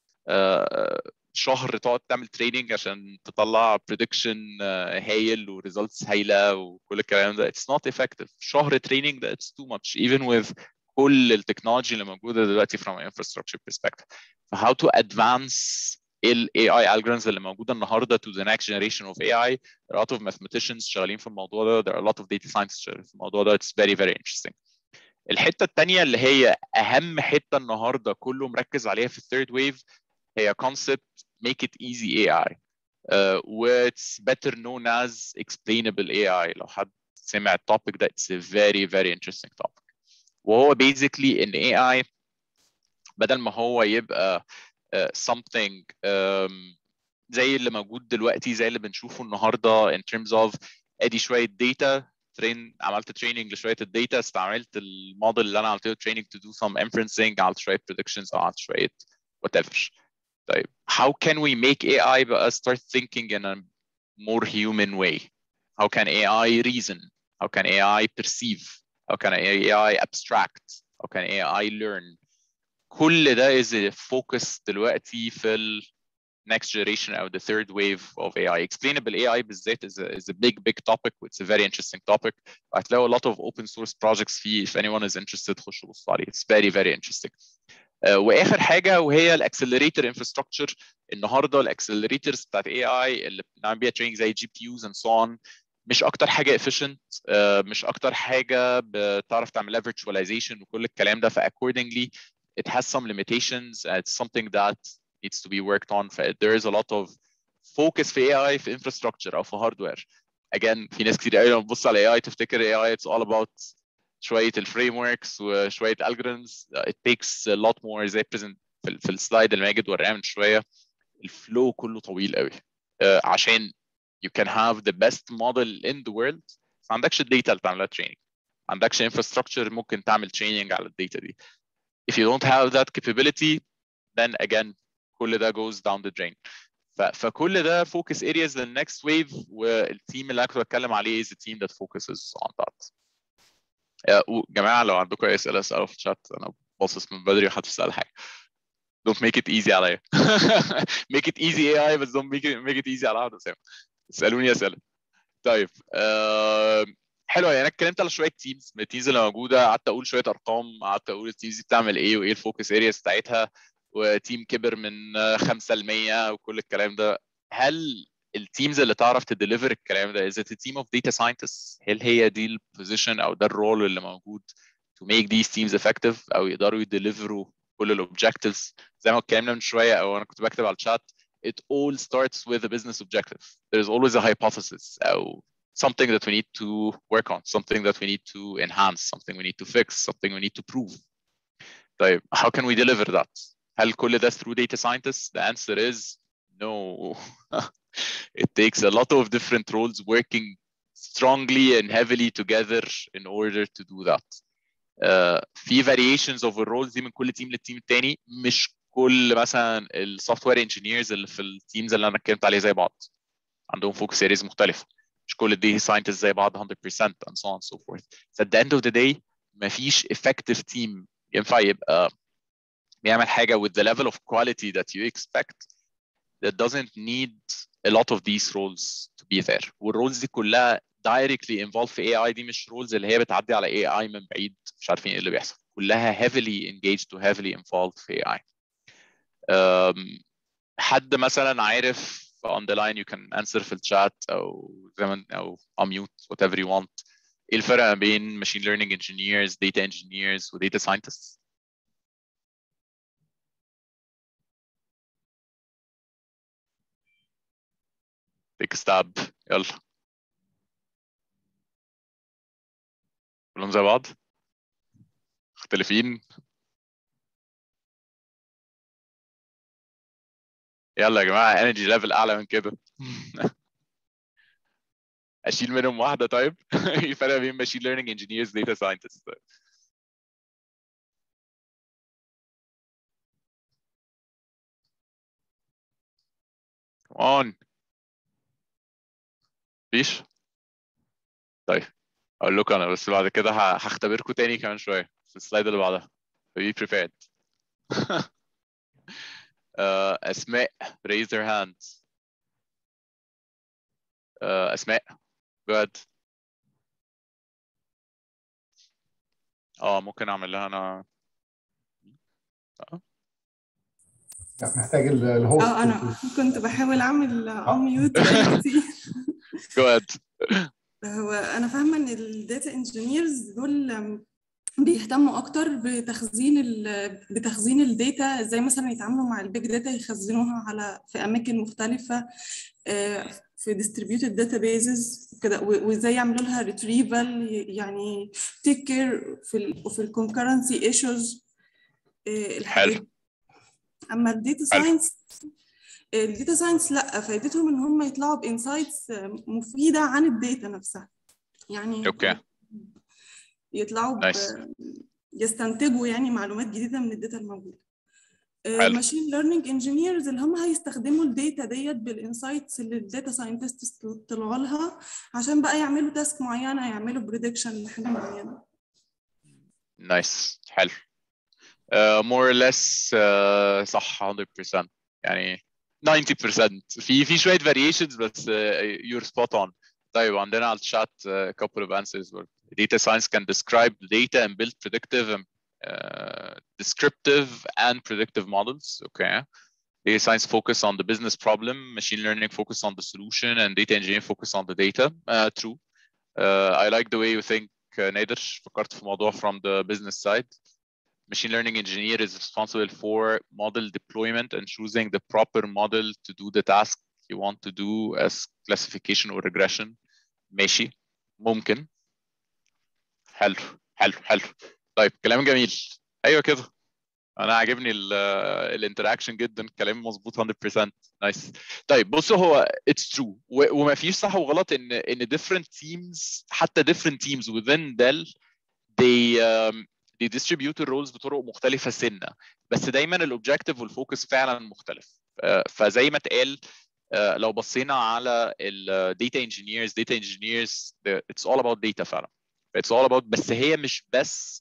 uh, شهر تقعد تعمل تريننج عشان تطلع prediction uh, هايل و results هايلة وكل الكلام ده it's not effective. شهر تريننج ده it's too much even with كل التكنولوجي اللي موجودة دلوقتي from an infrastructure perspective. So how to advance ال A I algorithms اللي موجودة النهاردة to the next generation of A I. There are a lot of mathematicians شغالين في الموضوع ده. There are a lot of data scientists شغالين في الموضوع ده. It's very very interesting. الحتة الثانية اللي هي أهم حتة النهاردة كله مركز عليها في الثيرد ويف هي concept make it easy A I. Uh, which better known as explainable A I. لو حد سمع التوبيك ده it's a very very interesting topic. وهو basically ان A I بدل ما هو يبقى uh, something um, زي اللي موجود دلوقتي، زي اللي بنشوفه النهارده in terms of ادي شويه data ترين، عملت training لشويه الداتا، استعملت الموديل اللي انا عملت له training to do some inferencing، عملت شويه predictions او عملت شويه whatever. طيب how can we make A I بقى start thinking in a more human way? How can A I reason? How can A I perceive? How can A I abstract? How can A I learn? كل ده is a focus دلوقتي في ال next generation or the third wave of A I. Explainable A I بالذات is a, is a big big topic. It's a very interesting topic. هتلاقوا a lot of open source projects فيه. If anyone is interested خشوا بصوا عليه. It's very very interesting. Uh, واخر حاجه وهي الاكسلريتور انفراستراكشر. النهارده الاكسلريتورز بتاعت اي اي اللي بنعمل بيها تريننج زي جي بي يوز اند سو اون مش اكتر حاجه efficient، uh, مش اكتر حاجه بتعرف تعملها virtualization وكل الكلام ده. ف accordingly it has some limitations. It's something that needs to be worked on. ف there is a lot of focus في اي اي في infrastructure او في hardware. Again في ناس كتير قوي لما تبص على اي اي تفتكر اي اي it's all about شويه الفريم وركس وشويه algorithms. it takes a lot more زي present في, في السلايد اللي ماجد وراه من شويه. الفلو كله طويل قوي uh, عشان you can have the best model in the world. ما عندكش الداتا اللي تعملها training، ما عندكش infrastructure ممكن تعمل training على الداتا دي. if you don't have that capability then again كل ده goes down the drain. ف, فكل ده focus areas لل next wave. والتيم اللي انا كنت بتكلم عليه is a team that focuses on that. يا جماعه لو عندكم اي اسئله اسالوا في الشات، انا باصص من بدري وحد يسال حاجه. don't make it easy عليا. make it easy A I بس don't make it, make it easy على واحد اسامه. اسالوني اسئله. طيب أه... حلو. يعني انا اتكلمت على شويه تيمز من التيمز اللي موجوده، قعدت اقول شويه ارقام، قعدت اقول التيمز دي بتعمل ايه وايه الفوكس ارياز بتاعتها، وتيم كبر من خمسة ل مية وكل الكلام ده. هل التيمز اللي تعرف تديليفر الكلام ده is it a team of data scientists؟ هل هي دي البوزيشن او ده الرول اللي موجود to make these teams effective او يقدروا يديليفروا كل الاوبجكتيفز زي ما اتكلمنا من شويه او انا كنت بكتب على الشات؟ it all starts with a business objective. There's always a hypothesis او something that we need to work on, something that we need to enhance, something we need to fix, something we need to prove. طيب how can we deliver that؟ هل كل ده through data scientists؟ The answer is no. It takes a lot of different roles working strongly and heavily together in order to do that. Uh, في variations of الroles دي من كل تيم للتيم التاني. مش كل مثلا السوفت وير انجينيرز اللي في التيمز اللي انا اتكلمت عليه زي بعض، عندهم فوكس اريز مختلفه، مش كل الداتا ساينتست زي بعض one hundred percent and so on and so forth. So at the end of the day مفيش effective team ينفع يبقى بيعمل حاجه with the level of quality that you expect that doesn't need a lot of these roles to be there. والroles دي كلها directly involved في إيه آي، دي مش roles اللي هي بتعدي على إيه آي من بعيد مش عارفين ايه اللي بيحصل، كلها heavily engaged و heavily involved في إيه آي. um, حد مثلا عارف on the line you can answer في الشات او زي ما او unmute whatever you want، ايه الفرق ما بين machine learning engineers, data engineers و data scientists؟ take a stab. يلا كلهم زي بعض مختلفين؟ يلا يا جماعه energy level اعلى من كده. اشيل منهم واحده طيب. ايه الفرق بين machine learning engineers data scientists؟ طيب. come on مفيش؟ طيب اقول لكم انا بس بعد كده هختبركم تاني كمان شويه في السلايد اللي بعدها. be prepared. uh, اسماء raise their hands. uh, اسماء go ahead. اه ممكن اعمل لها انا محتاج الهوست. اه انا كنت بحاول اعمل انميوت بقالي كتير. go ahead. هو انا فاهمه ان الداتا انجينيرز دول بيهتموا اكتر بتخزين ال بتخزين الداتا، ازاي مثلا يتعاملوا مع البيج داتا يخزنوها على في اماكن مختلفه في distributed databases كده، وازاي يعملوا لها retrieval، يعني take care في ال في الconcurrency issues الحاجات. اما الداتا ساينس الداتا ساينس لا، فائدتهم ان هم يطلعوا بانسايتس مفيده عن الداتا نفسها، يعني اوكي يطلعوا يستنتجوا يعني معلومات جديده من الداتا الموجوده. الماشين ليرنينج انجينيرز اللي هم هيستخدموا الداتا ديت بالانسايتس اللي الداتا ساينتست طلعوا لها عشان بقى يعملوا تاسك معينه، يعملوا بريدكشن لحاجه معينه. نايس حلو. uh, more or less uh, صح one hundred percent يعني ninety percent في في شويه variations بس uh, you're spot on. طيب عندنا على الشات a couple of answers. Data science can describe data and build predictive and uh, descriptive and predictive models. Okay. Data science focus on the business problem, machine learning focus on the solution, and data engineering focus on the data. Uh, true. Uh, I like the way you think, uh, نادر. فكرت في موضوع from the business side. Machine learning engineer is responsible for model deployment and choosing the proper model to do the task you want to do as classification or regression. ماشي ممكن. حلو حلو حلو. طيب كلام جميل. ايوه كده انا عاجبني الانتراكشن جدا، كلام مظبوط one hundred percent. نايس. طيب بصوا هو it's true وما فيش صح وغلط ان ان different teams حتى different teams within Dell they um, they distribute الرولز بطرق مختلفه سنه، بس دايما الاوبجكتيف والفوكس فعلا مختلف. فزي ما اتقال لو بصينا على الداتا انجينيرز داتا انجينيرز it's all about data فعلا. it's all about بس هي مش بس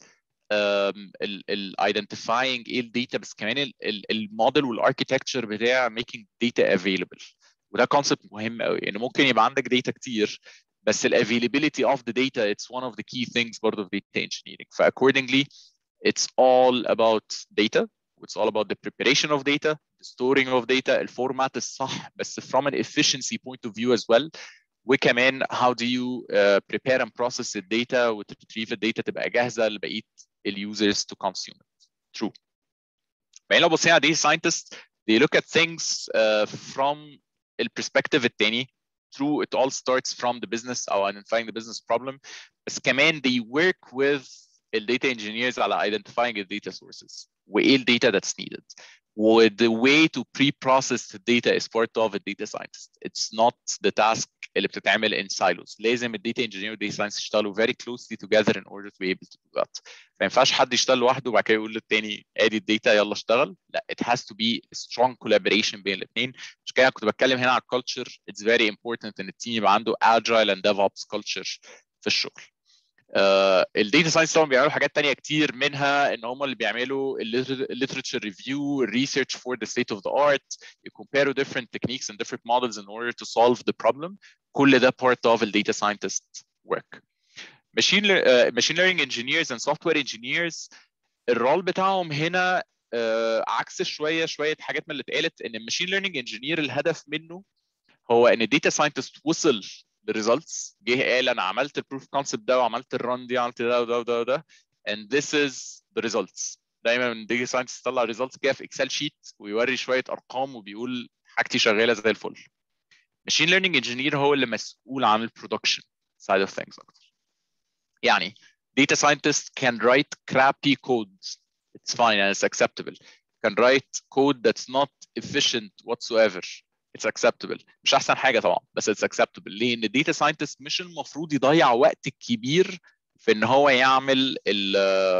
ال identifying ايه الداتا، بس كمان الموديل والاركتكتشر بتاع making data available. وده كونسبت مهم قوي، يعني ممكن يبقى عندك داتا كتير بس ال availability of the data it's one of the key things برضه في data engineering. ف accordingly it's all about data. It's all about the preparation of data, the storing of data, الفورمات الصح بس from an efficiency point of view as well. وكمان how do you uh, prepare and process the data وتريتريف الداتا تبقى جاهزة لبقية الusers to consume it. True. بعدين لو بصينا على data scientists they look at things uh, from البرسبكتيف التاني. True, it all starts from the business or identifying the business problem. بس كمان they work with the data engineers على identifying the data sources. وإيه the data that's needed. With the way to pre-process the data is part of a data scientist. It's not the task اللي بتتعمل in silos. لازم الداتا انجينير والداتا ساينس يشتغلوا very closely together in order to be able to do that. ما ينفعش حد يشتغل لوحده وبعد كده يقول للتاني ادي الداتا يلا اشتغل. لا, it has to be a strong collaboration بين الاثنين. مش كده كنت بتكلم هنا على الكالتشر. It's very important ان التيم يبقى عنده agile and DevOps culture في الشغل. الداتا ساينس طبعا بيعملوا حاجات تانية كتير، منها ان هم اللي بيعملوا الليترشر ريفيو، الريسيرش فور ذا ستيت اوف ذا ارت، يكمبيروا different techniques and different models in order to solve the problem. كل ده part of the data scientist work. machine uh, machine learning engineers and software engineers الرول بتاعهم هنا uh, عكس شويه شويه حاجات من اللي اتقالت. ان الماشين ليرنينج انجينير الهدف منه هو ان الداتا ساينتست وصل للريزلتس، جه قال انا عملت البروف كونسبت ده وعملت الرن دي وعملت ده وده وده وده and this is the results. دايما الداتا ساينتست يطلع ريزلتس كده في اكسل شيت ويوري شويه ارقام وبيقول حاجتي شغاله زي الفل. ماشين ليرنينج انجينير هو اللي مسؤول عن البرودكشن سايد اوف ثينجز اكتر. يعني data scientist can write crappy code. It's fine and it's acceptable. Can write code that's not efficient whatsoever. It's acceptable. مش أحسن حاجة طبعا بس it's acceptable. ليه؟ إن data scientist مش المفروض يضيع وقت كبير في إن هو يعمل ال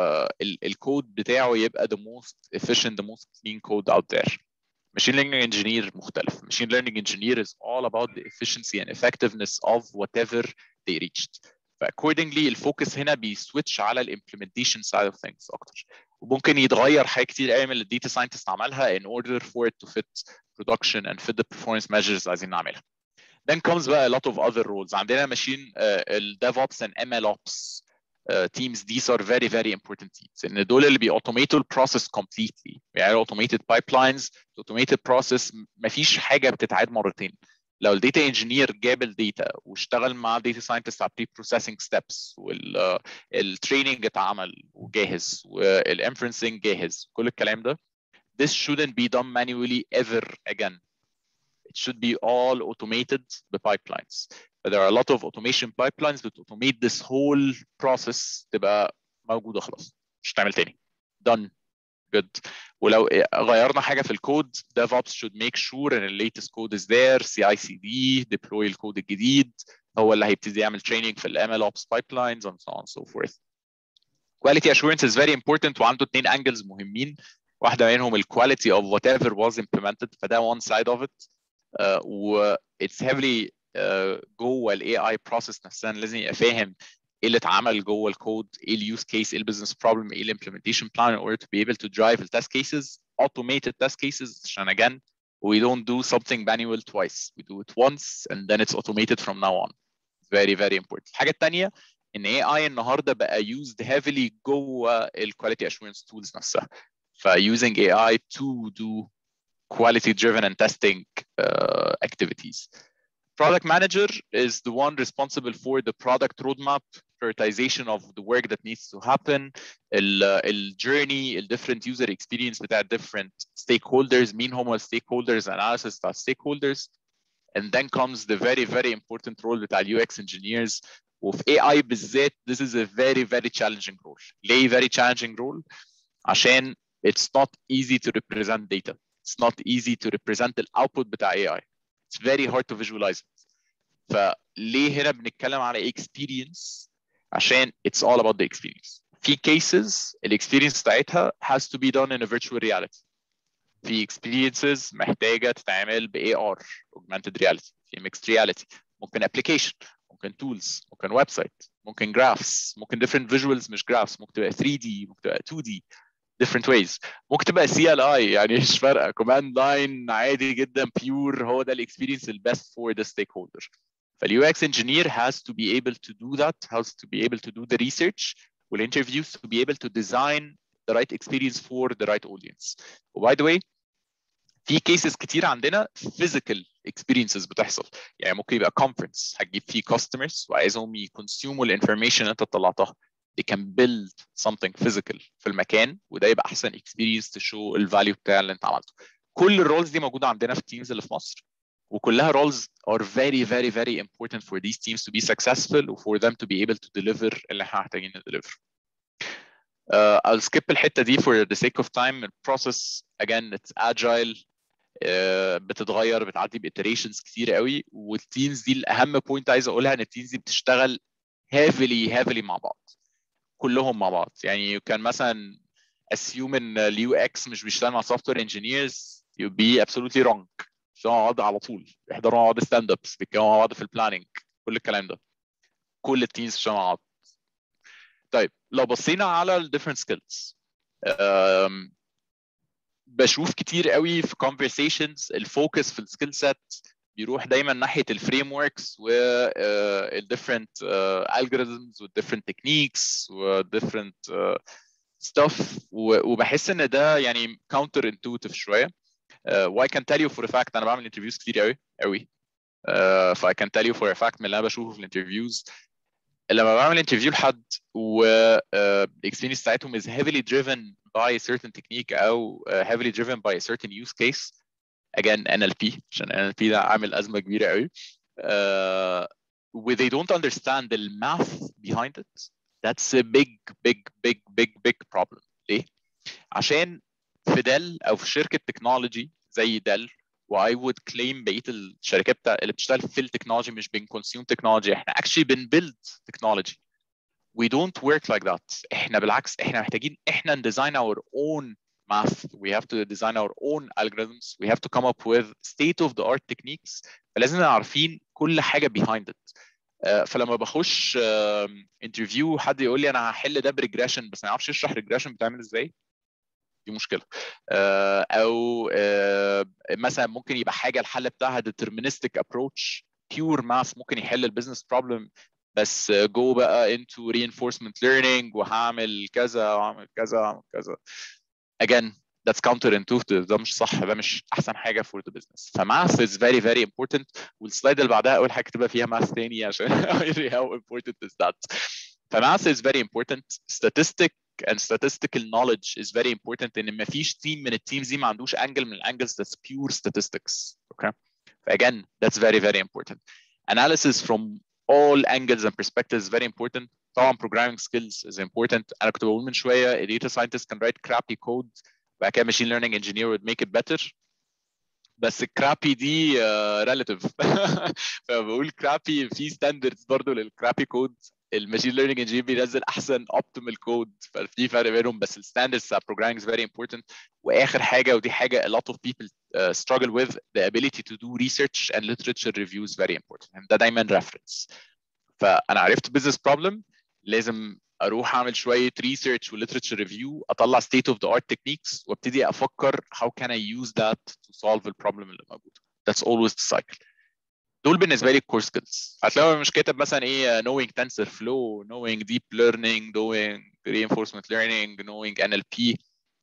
ال الكود بتاعه يبقى the most efficient, the most clean code out there. Machine learning engineer مختلف. Machine learning engineer is all about the efficiency and effectiveness of whatever they reached. فaccordingly الفوكس هنا بيسويتش على الامبلمنتيشن سايد اوف ثينجز اكتر، وممكن يتغير حاجات كتير قوي من اللي الداتا ساينتست عملها in order for it to fit production and fit the performance measures اللي عايزين نعملها. Then comes بقى a lot of other roles. عندنا ماشين ال DevOps and M L Ops uh, teams. These are very very important teams. ان دول اللي بي automate the process completely. يعني automated pipelines, automated process. مفيش حاجة بتتعاد مرتين. لو الداتا انجينير جاب الداتا واشتغل مع الداتا ساينتست على بري بروسيسنج ستيبس والتريننج اتعمل وجاهز والانفرنسنج جاهز كل الكلام ده this shouldn't be done manually ever again. It should be all automated by pipelines. But there are a lot of automation pipelines that automate this whole process تبقى موجودة خلاص مش هتعمل تاني. Done. Good. ولو غيرنا حاجة في الكود DevOps should make sure ان the latest code is there. C I C D deploy الكود الجديد هو اللي هيبتدي يعمل training في ال M L Ops pipelines and so on and so forth. Quality assurance is very important وعنده اتنين angles مهمين. واحدة منهم ال quality of whatever was implemented فده one side of it. uh, و it's heavily uh, جوه ال A I process نفسها لازم يبقى فاهم ايه اللي اتعمل جوه الكود، ايه اليوز كيس، ايه البيزنس بروبلم، ايه الامبلمنتيشن بلان in order to be able to drive the test cases, automated test cases. عشان again we don't do something manual twice, we do it once and then it's automated from now on. Very very important. الحاجة الثانية ان A I النهارده بقى used heavily جوه ال quality assurance tools نفسها. ف using A I to do quality driven and testing uh, activities. Product manager is the one responsible for the product roadmap, prioritization of the work that needs to happen, the journey, the different user experience with that different stakeholders, mean هم stakeholders, analysis of stakeholders. And then comes the very, very important role with our U X engineers. With A I بالذات, this is a very, very challenging role. ليه very challenging role? عشان it's not easy to represent data. It's not easy to represent the output بتاع A I. It's very hard to visualize it. فليه هنا بنتكلم على experience؟ عشان it's all about the experience. في cases ال experience بتاعتها has to be done in a virtual reality. في experiences محتاجة تتعمل ب A R augmented reality. في mixed reality. ممكن application، ممكن tools، ممكن website، ممكن graphs، ممكن different visuals مش graphs، ممكن تبقى three D، ممكن تبقى two D. different ways. ممكن تبقى C L I يعني مش فارقة command line عادي جدا pure هو ده ال experience the best for the stakeholder. فال U X engineer has to be able to do that, has to be able to do the research والinterviews to be able to design the right experience for the right audience. و by the way في cases كتير عندنا physical experiences بتحصل. يعني ممكن يبقى conference هتجيب فيه customers وعايزهم يكونسيوموا ال information اللي انت طلعتها. They can build something physical في المكان وده يبقى احسن experience to show ال value بتاع اللي انت عملته. كل الرولز دي موجوده عندنا في التيمز اللي في مصر وكلها roles are very very very important for these teams to be successful و for them to be able to deliver اللي احنا محتاجين ندeliver. Uh, I'll skip الحته دي for the sake of time. The process again it's agile. بتتغير بتعدي بإتريشنز كتير قوي. والتيمز دي الاهم بوينت عايز اقولها ان التيمز دي بتشتغل heavily heavily مع بعض كلهم مع بعض. يعني كان مثلا assume ان اليو اكس مش بيشتغل مع software engineers you'd be absolutely wrong. بيشتغلوا مع بعض على طول، يحضروا مع بعض ستاند ابس، بيتكلموا مع بعض في البلاننج، كل الكلام ده، كل التيمز بيشتغلوا مع بعض. طيب لو بصينا على ال different skills بشوف كتير قوي في conversations الفوكس في السكيل سيت بيروح دايما ناحيه الفريم وركس وال different algorithms وال different techniques وال different stuff، وبحس ان ده يعني counter intuitive شويه. و I can tell you for a fact انا بعمل interviews كتير قوي قوي ف I can tell you for a fact من اللي انا بشوفه في الانترفيوز لما بعمل انترفيو لحد و الاكسبيرينس بتاعتهم is heavily driven by a certain technique او uh, heavily driven by a certain use case. again N L P عشان N L P ده عامل ازمه كبيره قوي. uh, where they don't understand the math behind it, that's a big big big big big problem. ليه؟ عشان في ديل او في شركه تكنولوجي زي ديل و I would claim بقيه الشركات بتاع اللي بتشتغل في التكنولوجي مش بن consume technology، احنا actually بن build technology. We don't work like that. احنا بالعكس احنا محتاجين احنا design our own math. We have to design our own algorithms. We have to come up with state of the art techniques. فلازم نبقى عارفين كل حاجه behind it. uh, فلما بخش uh, interview حد يقول لي انا هحل ده بريجريشن بس ما يعرفش يشرح ريجريشن بتعمل ازاي، دي مشكله. uh, او uh, مثلا ممكن يبقى حاجه الحل بتاعها deterministic approach pure math ممكن يحل البيزنس problem بس جو بقى into reinforcement learning وهعمل كذا وهعمل كذا وهعمل كذا. again that's counterintuitive، ده مش صح، ده مش احسن حاجه for the business. فmath is very very important. والسلايد اللي بعدها اول حاجه اكتبها فيها math تاني عشان how important is that. فmath is very important. statistic and statistical knowledge is very important. ان ما فيش تيم من التيمز دي ما عندوش angle من الانجلز that's pure statistics. okay again that's very very important. analysis from all angles and perspectives is very important. طبعا programming skills is important. انا كنت بقول من شويه a data scientist can write crappy code وبعد كده machine learning engineer would make it better. بس الكرابي دي uh, relative. فبقول كرابي في standards برضه للكرابي كود. الماشين ليرنينج انجينير بينزل احسن اوبتيمال كود، ففي فرق بينهم. بس الستاندردز بتاع programming is very important. واخر حاجه ودي حاجه a lot of people uh, struggle with, the ability to do research and literature review is very important. ده دايما reference. فانا عرفت business problem لازم اروح اعمل شويه research و literature review، اطلع state of the art techniques وابتدي افكر how can I use that to solve the problem اللي موجود. That's always the cycle. دول بالنسبه لي core skills. هتلاقوا مش كاتب مثلا ايه knowing TensorFlow, knowing deep learning, knowing reinforcement learning, knowing N L P.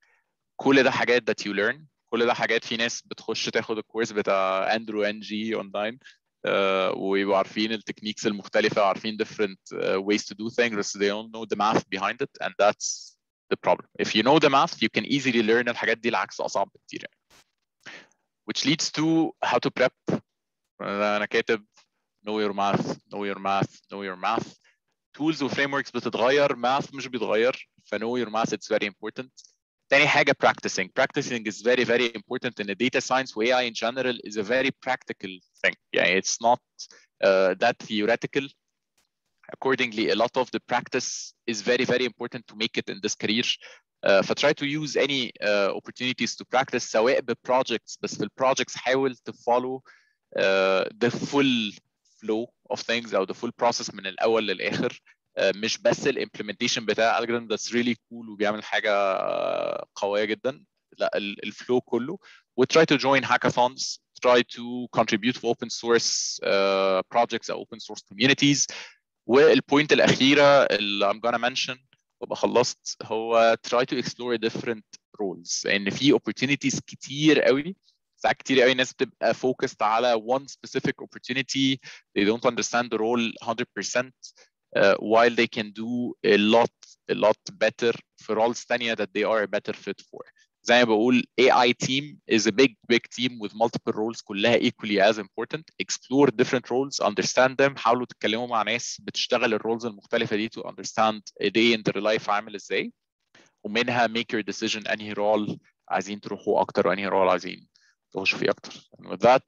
كل ده حاجات that you learn. كل ده حاجات في ناس بتخش تاخد الكورس بتاع اندرو ان جي اونلاين uh, ويبقوا عارفين التكنيكس المختلفه، عارفين different uh, ways to do things but they don't know the math behind it, and that's the problem. If you know the math you can easily learn الحاجات دي، العكس اصعب بكتير يعني. which leads to how to prep. انا كاتب know your math know your math know your math. tools و frameworks بتتغير، math مش بيتغير. ف know your math it's very important. تاني حاجة practicing. practicing is very very important in the data science و A I in general is a very practical thing. يعني it's not uh, that theoretical. Accordingly a lot of the practice is very very important to make it in this career. Uh, ف try to use any uh, opportunities to practice سواء ب projects، بس في ال projects حاول to follow Uh, the full flow of things او the full process من الاول للاخر. uh, مش بس الامبلمنتيشن بتاع algorithm that's really cool وبيعمل حاجه uh, قويه جدا، لا الفلو كله. و try to join hackathons, try to contribute to open source uh, projects او open source communities. والبوينت الاخيره اللي I'm gonna mention وابقى خلصت هو try to explore different roles. لان في opportunities كتير قوي. ساعات كتير قوي ناس بتبقى focused على one specific opportunity. They don't understand the role one hundred percent uh, while they can do a lot a lot better في roles تانية that they are a better fit for. زي ما بقول A I team is a big big team with multiple roles كلها equally as important. Explore different roles, understand them. حاولوا تتكلموا مع ناس بتشتغل الرولز المختلفة دي to understand a day in their life عامل ازاي. ومنها make your decision انهي role عايزين تروحوا اكتر وانهي role عايزين تخشوا فيه اكتر. And with that,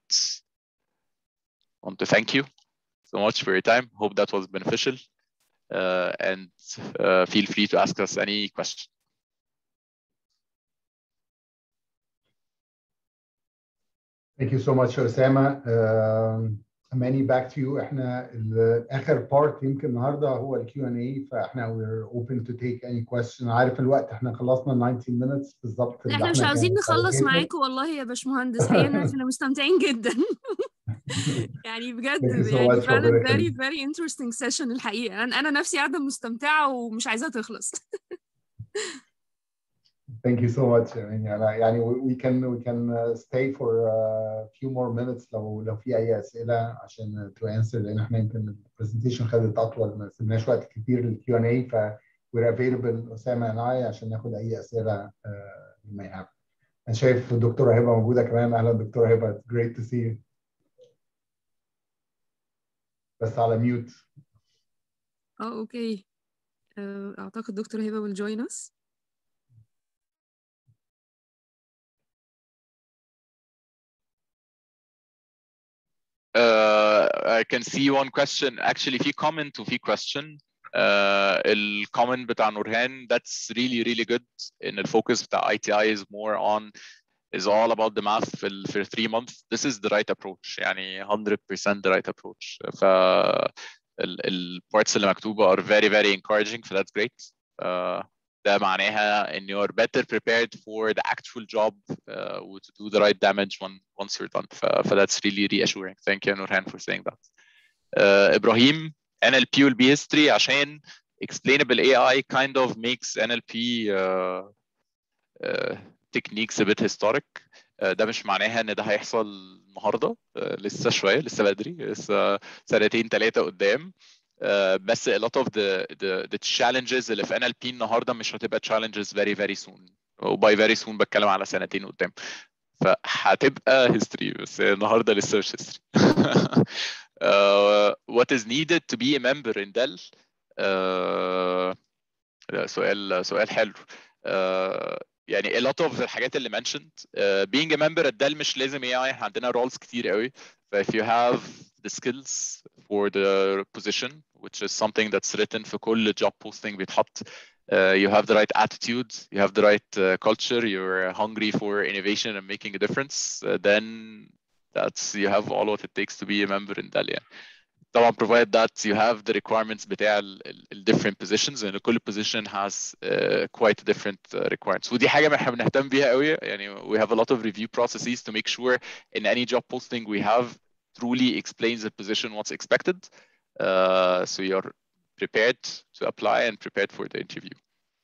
I want to thank you so much for your time. Hope that was beneficial. Uh, and uh, feel free to ask us any question. Thank you so much أسامة. uh, Many back to you. احنا اخر part يمكن النهارده هو ال كيو اند اي، فاحنا we're open to take any question. عارف الوقت احنا خلصنا تسعتاشر minutes بالظبط. احنا مش عاوزين نخلص معاكم والله يا باشمهندس، حقيقة احنا مستمتعين جدا. يعني بجد يعني فعلا very very interesting session الحقيقة. انا انا نفسي قاعدة مستمتعة ومش عايزاها تخلص. Thank you so much. يعني we can we can stay for a few more minutes لو لو في أي أسئلة عشان to answer، لأن إحنا يمكن البرزنتيشن خدت أطول، ما سيبناش وقت كتير لل كيو اند اي، ف we're available أسامة and I عشان ناخد أي أسئلة uh, you may have. أنا شايف الدكتورة هبة موجودة كمان. أهلا دكتورة هبة. It's great to see you. بس على ميوت. اه اوكي. أعتقد دكتور هبة will join us. Uh, I can see one question. Actually, في comment وفي question. Uh, ال comment بتاع نورهان, that's really really good. In the focus بتاع I T I is more on is all about the math في ال for three months. This is the right approach. يعني one hundred percent the right approach. ف ال ال parts اللي مكتوبة are very very encouraging. ف that's great. Uh, ده معناها ان you're better prepared for the actual job uh, to do the right damage when, once you're done. ف, ف that's really reassuring. Thank you Nurhan for saying that. Uh, Ibrahim, N L P will be history عشان explainable A I kind of makes N L P uh, uh, techniques a bit historic. Uh, ده مش معناها ان ده هيحصل النهارده. uh, لسه شويه، لسه بدري، لسه سنتين ثلاثه قدام. Uh, بس a lot of the the the challenges اللي في N L P النهارده مش هتبقى challenges very very soon. وباي very soon بتكلم على سنتين قدام. فهتبقى history، بس النهارده لسه مش history. uh, what is needed to be a member in Dell؟ uh, سؤال سؤال حلو. uh, يعني a lot of الحاجات اللي mentioned. uh, being a member at Dell مش لازم إيه آي. احنا عندنا roles كتير قوي. ف if you have the skills for the position, which is something that's written في كل job posting بيتحط, uh, you have the right attitude, you have the right uh, culture, you're hungry for innovation and making a difference, uh, then that's you have all what it takes to be a member in Dell. يعني. طبعا provide that you have the requirements بتاع ال, ال different positions, and كل position has uh, quite different uh, requirements. ودي حاجة احنا بنهتم بيها قوي. يعني we have a lot of review processes to make sure in any job posting we have truly explains the position what's expected, uh, so you're prepared to apply and prepared for the interview.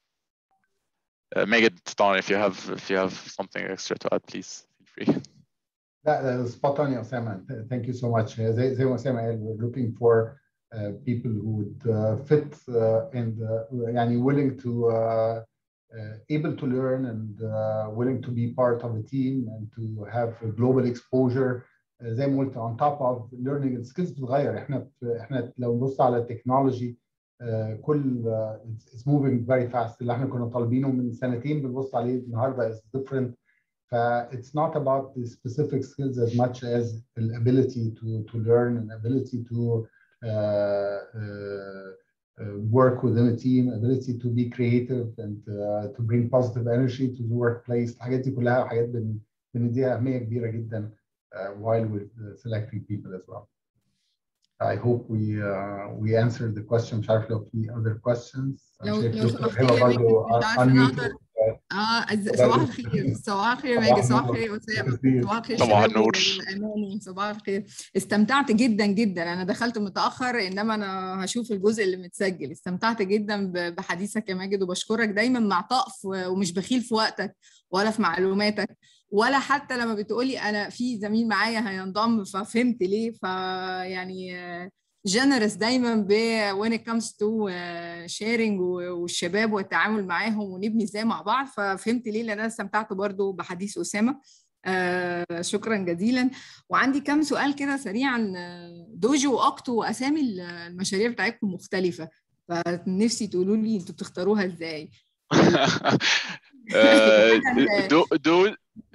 Uh, Megan, if you have if you have something extra to add, please feel free. لا spot on يا أسامة. Thank you so much. زي زي ما أسامة قال, we're looking for uh, people who would uh, fit uh, and uh, يعني willing to uh, uh, able to learn and uh, willing to be part of a team and to have a global exposure. uh, زي ما قلت on top of learning skills بتتغير. احنا احنا لو نبص على التكنولوجي uh, كل uh, it's, it's moving very fast. اللي احنا كنا طالبينه من سنتين بنبص عليه النهارده is different. Uh, it's not about the specific skills as much as the ability to, to learn and ability to uh, uh, uh, work within a team, ability to be creative and uh, to bring positive energy to the workplace. الحاجات دي كلها حاجات بنديها أهمية كبيرة جدا uh, while we're selecting people as well. I hope we uh, we answered the question. مش عارف لو في other questions. لو لو سمحت لي برضه مش عارفه انا اقدر اه صباح الخير. صباح الخير يا ماجد. صباح الخير يا اسامه. صباح الخير صباح شباب النور. والاماني. صباح الخير. استمتعت جدا جدا. انا دخلت متاخر انما انا هشوف الجزء اللي متسجل. استمتعت جدا بحديثك يا ماجد وبشكرك دايما مع طقف ومش بخيل في وقتك ولا في معلوماتك ولا حتى لما بتقولي انا في زميل معايا هينضم ففهمت ليه. فيعني generous دايما ب when it comes to sharing والشباب والتعامل معاهم ونبني ازاي مع بعض. ففهمت ليه لان انا استمتعت برضو بحديث أسامة. آه شكرا جزيلا. وعندي كم سؤال كده سريعا. دوجو واكتو واسامي المشاريع بتاعتكم مختلفة فنفسي تقولوا لي انتوا بتختاروها ازاي. دو دو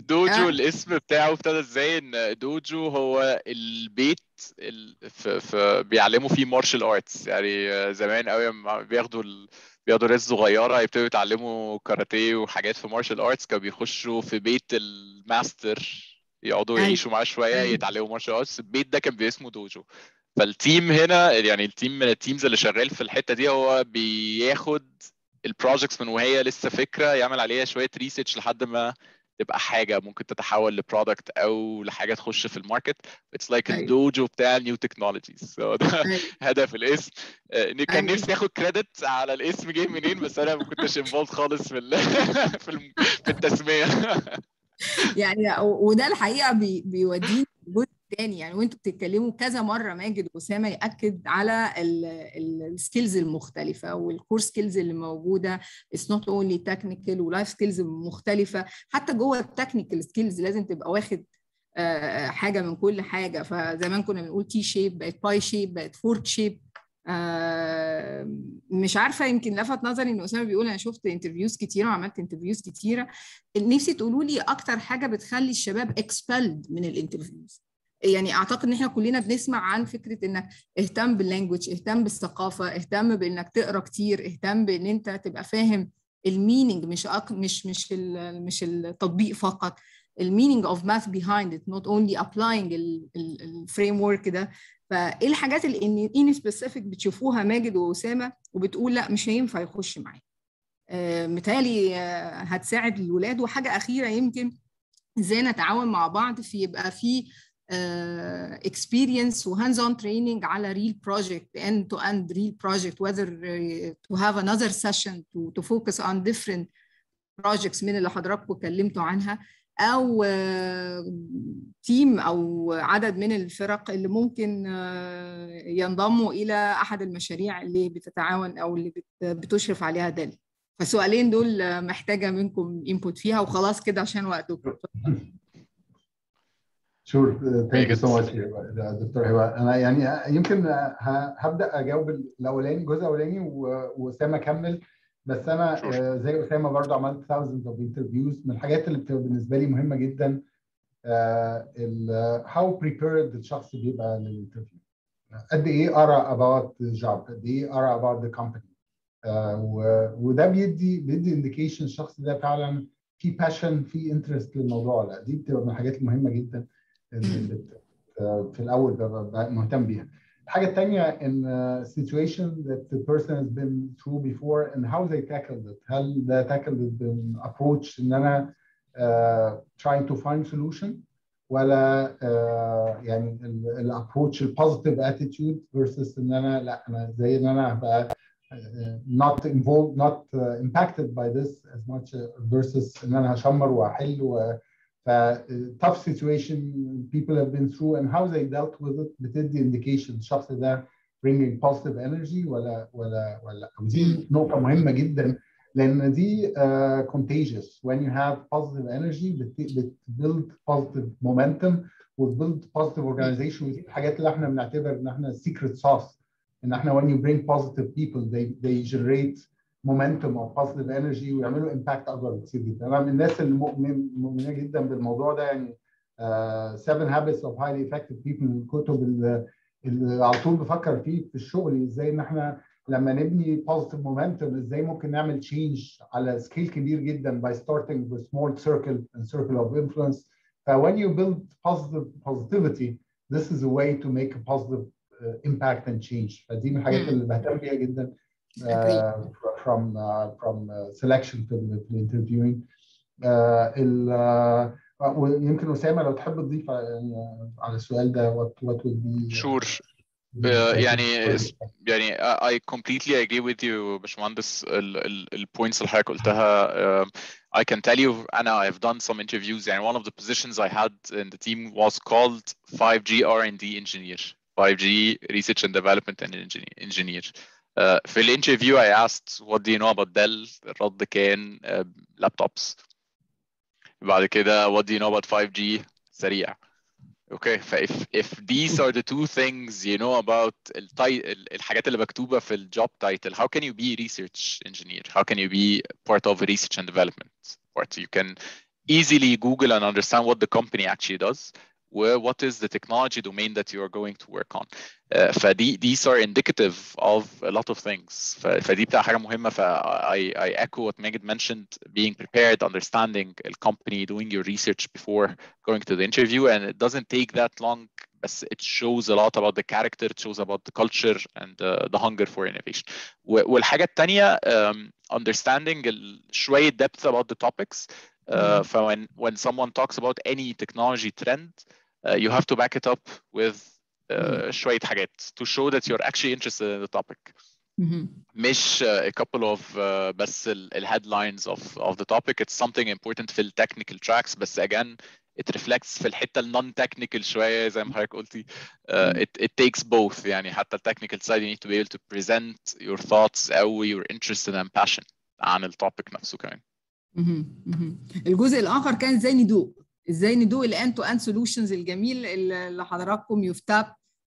دوجو الاسم بتاعه ابتدى ازاي؟ ان دوجو هو البيت ال... في... في بيعلموا فيه مارشال ارتس. يعني زمان قوي لما بياخدوا ال... بياخدوا ناس صغيره يبتدوا يتعلموا كاراتيه وحاجات في مارشال ارتس، كانوا بيخشوا في بيت الماستر يقعدوا يعيشوا معاه شويه يتعلموا مارشال ارتس. البيت ده كان باسمه دوجو. فالتيم هنا يعني التيم من التيمز اللي شغال في الحته دي هو بياخد البروجكتس من وهي لسه فكره، يعمل عليها شويه ريسيرش لحد ما تبقى حاجه ممكن تتحول لبرودكت او لحاجه تخش في الماركت. اتس لايك الدوجو بتاع النيو تكنولوجيز. ده هدف الاسم. كان نفسي اخد كريدت على الاسم جاي منين، بس انا ما كنتش انفولد خالص في في التسميه. يعني وده الحقيقه بي بيوديني جزء تاني. يعني وانتوا بتتكلموا كذا مره ماجد واسامه ياكد على السكيلز المختلفه والكور سكيلز اللي موجوده. اتس نوت اونلي تكنيكال ولايف سكيلز مختلفه، حتى جوه التكنيكال سكيلز لازم تبقى واخد حاجه من كل حاجه. فزمان كنا بنقول تي شيب بقت باي شيب بقت فورك شيب. آه مش عارفه، يمكن لفت نظري ان اسامه بيقول انا شفت انترفيوز كتيره وعملت انترفيوز كتيره. نفسي تقولوا لي اكتر حاجه بتخلي الشباب اكسبلد من الانترفيوز. يعني اعتقد ان احنا كلنا بنسمع عن فكره انك اهتم باللانجوج، اهتم بالثقافه، اهتم بانك تقرا كتير، اهتم بان انت تبقى فاهم المينينج، مش أك... مش مش ال... مش التطبيق فقط. المينينج اوف ماث بيهايند ات، نوت اونلي ابلاينج الفريم ورك ده. فايه الحاجات اللي ان سبيسيفيك بتشوفوها ماجد واسامه وبتقول لا مش هينفع يخش معايا؟ آه متهيألي آه هتساعد الولاد. وحاجه اخيره يمكن ازاي نتعاون مع بعض في يبقى في experience و hands on training على real project, end to end real project, whether to have another session to, to focus on different projects من اللي حضراتكم اتكلمتوا عنها، او تيم او عدد من الفرق اللي ممكن ينضموا الى احد المشاريع اللي بتتعاون او اللي بتشرف عليها ديل. فالسؤالين دول محتاجه منكم input فيها، وخلاص كده عشان وقتكم. شور ثانك يو سو ماتش دكتور هبه. انا يعني يمكن هبدا اجاوب الاولاني الجزء الاولاني واسامه كمل. بس انا sure. زي اسامه برضه عملت thousands of interviews. من الحاجات اللي بتبقى بالنسبه لي مهمه جدا how prepared الشخص بيبقى للانترفيو. قد ايه قرا about the job، قد ايه قرا about the company. وده بيدي بيدي indication الشخص ده فعلا في passion في interest للموضوع. لا دي بتبقى من الحاجات المهمه جدا اللي في الاول ببقى مهتم بيها. الحاجه الثانيه ان situation that the person has been through before and how they tackled it. هل ده tackled it بان approach ان انا uh, trying to find solution، ولا uh, يعني الابروتش البوزيتيف اتيتيود versus ان انا لا انا زي ان انا هبقى not involved not uh, impacted by this as much versus ان انا هشمر واحل و ف tough situation people have been through and how they dealt with it بتدي indication الشخص ده bringing positive energy ولا ولا ولا. ودي نقطة مهمة جدا لأن دي uh, contagious. when you have positive energy بت build positive momentum و build positive organization. ودي الحاجات اللي احنا بنعتبر ان احنا secret sauce. ان احنا when you bring positive people they they generate momentum or positive energy ويعملوا impact اكبر بكثير جدا. انا من الناس اللي مؤمنه جدا بالموضوع ده. يعني uh, seven habits of highly effective people من الكتب اللي, اللي على طول بفكر فيه في الشغل. ازاي ان احنا لما نبني positive momentum ازاي ممكن نعمل change على سكيل كبير جدا by starting with small circle and circle of influence. ف when you build positive positivity this is a way to make a positive uh, impact and change. فدي من الحاجات اللي بهتم بيها جدا uh, from uh, from uh, selection في ال interviewing. uh, ويمكن اسامه لو تحب تضيف يعني على السؤال ده what what would be sure. Uh, يعني يعني I completely agree with you باشمهندس. ال points اللي حضرتك قلتها. uh, I can tell you أنا I've done some interviews. يعني one of the positions I had in the team was called five G R and D engineer, five G research and development and engineer. Uh, في الانترفيو I asked what do you know about Dell. الرد كان uh, laptops. بعد كده what do you know about five G. سريع. Okay, if if these are the two things you know about الحاجات اللي مكتوبة في ال job title, how can you be research engineer? How can you be part of research and development part? You can easily Google and understand what the company actually does, or what is the technology domain that you are going to work on. Uh, فدي these are indicative of a lot of things. فدي بتاع حاجة مهمة. ف I, I echo what Megan mentioned, being prepared, understanding the company, doing your research before going to the interview, and it doesn't take that long. But it shows a lot about the character, it shows about the culture and uh, the hunger for innovation. والحاجة التانية, um, understanding شوية depth about the topics. Uh, mm-hmm. when when someone talks about any technology trend, uh, you have to back it up with uh, mm-hmm. شوية حاجات to show that you're actually interested in the topic. Mm-hmm. مش uh, a couple of uh, بس ال headlines of of the topic. It's something important في ال technical tracks, بس again it reflects في الحتة ال non-technical شوية زي ما حضرتك قلتي. Uh, it it takes both. يعني حتى ال technical side you need to be able to present your thoughts أو your interest and passion عن ال topic نفسه كمان. الجزء الآخر كان ازاي ندوق ازاي ندوق الان تو ان سولوشنز الجميل اللي حضراتكم يفتاب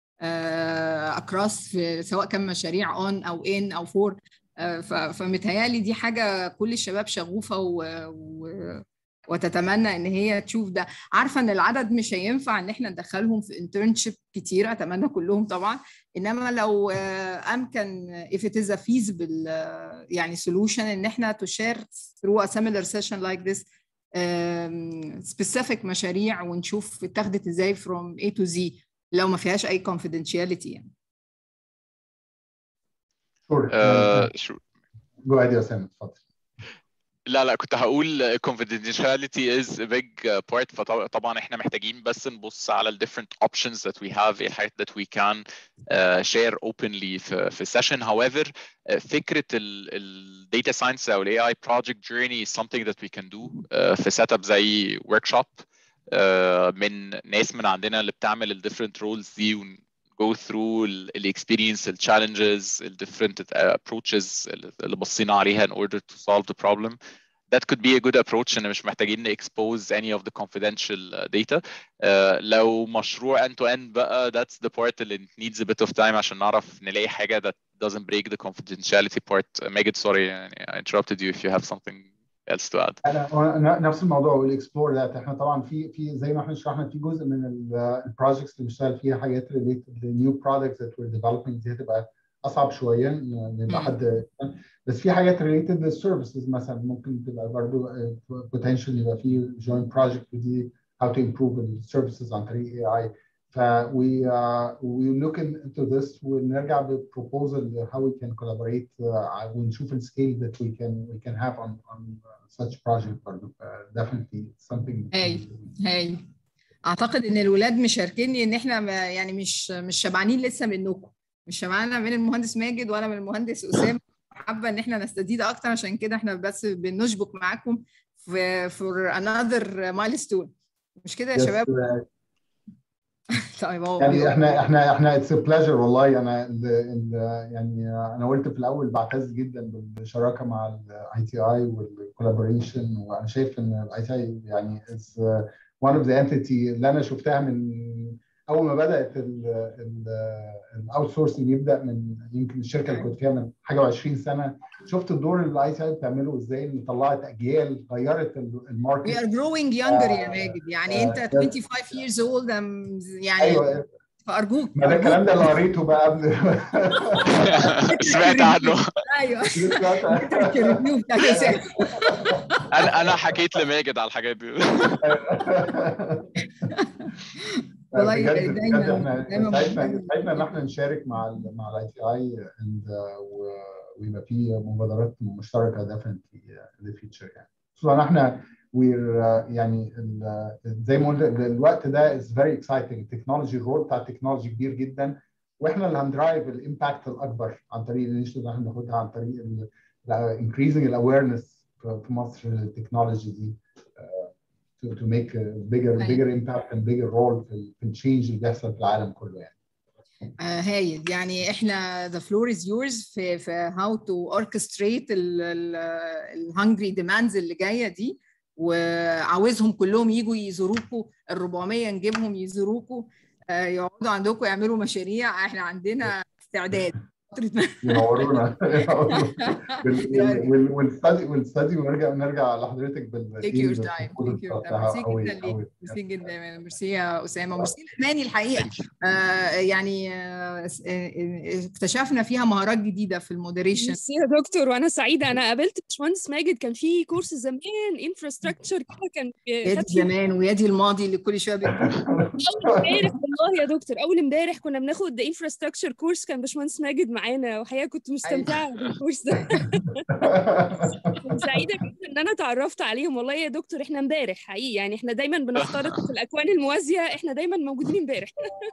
اكروس في سواء كان مشاريع اون او ان او فور. فمتهيالي دي حاجه كل الشباب شغوفه و... و... وتتمنى ان هي تشوف ده. عارفه ان العدد مش هينفع ان احنا ندخلهم في انترنشيب كتير، اتمنى كلهم طبعا، انما لو امكن if it is a feasible يعني solution ان احنا to share through a similar session like this um, specific مشاريع ونشوف اتخذت ازاي from A to Z لو ما فيهاش اي confidentiality يعني. sure. sure. Go ahead يا سامي اتفضل. لا لا كنت هقول confidentiality is a big part. فطبعا احنا محتاجين بس نبص على ال different options that we have, الحاجات that we can uh, share openly في في session. However, uh, فكرة ال, ال data science أو ال A I project journey is something that we can do uh, في setup زي workshop uh, من ناس من عندنا اللي بتعمل ال different roles دي ون go through the experience, the challenges, the different approaches اللي بصينا عليها in order to solve the problem. That could be a good approach. إن مش محتاجين expose any of the confidential data. Uh, لو مشروع end to end بقى, that's the part that needs a bit of time عشان نعرف نلاقي حاجة that doesn't break the confidentiality part. Megan, sorry, I interrupted you if you have something else to add. أنا نفس الموضوع والاكسبلور ده. احنا طبعا في في زي ما احنا شرحنا في جزء من البروجكتس اللي بنشتغل فيها حاجات related to new products that we're developing دي هتبقى اصعب شويه نبقى حد، بس في حاجات related للسيرفيسز مثلا ممكن تبقى برضه potential يبقى في joint project ودي how to improve the services عن طريق إيه آي. ف we uh, we look into this ونرجع ب proposal how we can collaborate uh, ونشوف ال scale that we can we can have on on such project برضه. uh, definitely something. هاي هاي اعتقد ان الولاد مشاركيني ان احنا يعني مش مش شبعانين لسه منكم، مش شبعانه من المهندس ماجد ولا من المهندس اسامه. حابه ان احنا نستزيد اكتر، عشان كده احنا بس بنشبك معاكم في for another milestone. مش كده يا yes, شباب؟ طيب يعني احنا احنا احنا اتس بليجر والله. انا ال ال يعني انا قلت في الاول بعتز جدا بالشراكه مع الاي تي اي والكولابوريشن، وانا شايف ان الاي تي اي يعني از one of the entity اللي انا شفتها من اول ما بدات الاوت سورسنج يبدا من يمكن الشركه اللي كنت فيها من حاجه وعشرين سنه. شفت الدور اللي الاي تي اي بتعمله ازاي، ان طلعت اجيال غيرت الماركت. We are growing younger يا ماجد. يعني انت twenty-five years old يعني ايوه فارجوك. ما ده الكلام ده اللي قريته بقى قبل سمعت عنه. ايوه الريفيو بتاع انا انا حكيت لماجد على الحاجات دي. والله بجد بجد احنا ساعدنا ساعدنا ان احنا نشارك مع ال مع الاي تي اي ويبقى في مبادرات مشتركه ديفنتلي للفيوتشر يعني. خصوصا احنا وير يعني زي ما قلت الوقت ده از فيري اكسايتنج. التكنولوجي الرول بتاع التكنولوجي كبير جدا، واحنا اللي هندرايف الامباكت الاكبر عن طريق الانشيتيف اللي احنا بناخدها، عن طريق increasing الاويرنس في مصر للتكنولوجي دي to to make a bigger bigger impact and bigger role في في التشينج اللي بيحصل في العالم كله يعني. آه هايل. يعني احنا the floor is yours في في how to orchestrate ال hungry demands اللي جايه دي، وعاوزهم كلهم يجوا يزوروكوا ال أربعمية نجيبهم يزوروكوا، آه يقعدوا عندكم يعملوا مشاريع. احنا عندنا استعداد ينورونا والستدي والستدي ونرجع نرجع لحضرتك بالايميل بتاعها. ميرسي جدا، ميرسي يا اسامه، ميرسي لاماني الحقيقه. آه يعني آه اكتشفنا فيها مهارات جديده في المودريشن. ميرسي يا دكتور، وانا سعيده. انا قابلت باشمهندس ماجد، كان في كورس زمان انفراستراكشر كده كان يا دي زمان ويا دي الماضي اللي كل شويه بيقول. اول امبارح والله يا دكتور، اول امبارح كنا بناخد انفراستراكشر كورس، كان باشمهندس ماجد معانا، وحقيقه كنت مستمتعه بالكورس ده. سعيده جدا ان انا اتعرفت عليهم والله يا دكتور. احنا امبارح حقيقي يعني، احنا دايما بنخترق في الاكوان الموازيه، احنا دايما موجودين امبارح.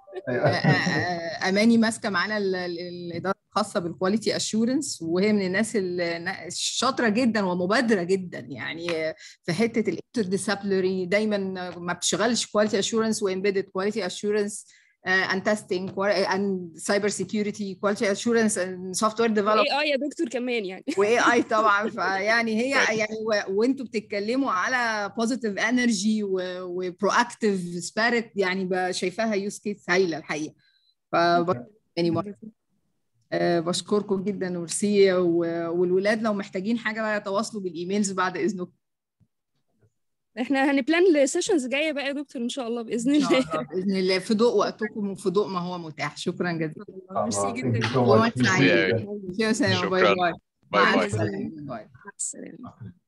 اماني ماسكه معانا الاداره الخاصه بالكواليتي اشورنس، وهي من الناس الشاطره جدا ومبادره جدا يعني في حته الانترديسيبلينري. دايما ما بتشتغلش كواليتي اشورنس وامبيدد كواليتي اشورنس and testing and cyber security quality assurance and software development واي اي يا دكتور كمان يعني، واي اي طبعا. فيعني هي يعني وانتوا بتتكلموا على positive energy و proactive spirit، يعني شايفاها يوز كيس هايله الحقيقه. ف يعني أه بشكركم جدا وميرسي، والولاد لو محتاجين حاجه بقى يتواصلوا بالايميلز بعد اذنكم. احنا هنبلان لسيشنز جايه بقى يا دكتور ان شاء الله باذن الله. ان شاء الله باذن الله في ضوء وقتكم وفي ضوء ما هو متاح. شكرا جزيلا. ميرسي جدا. شكرا. باي باي. باي باي. مع السلامه.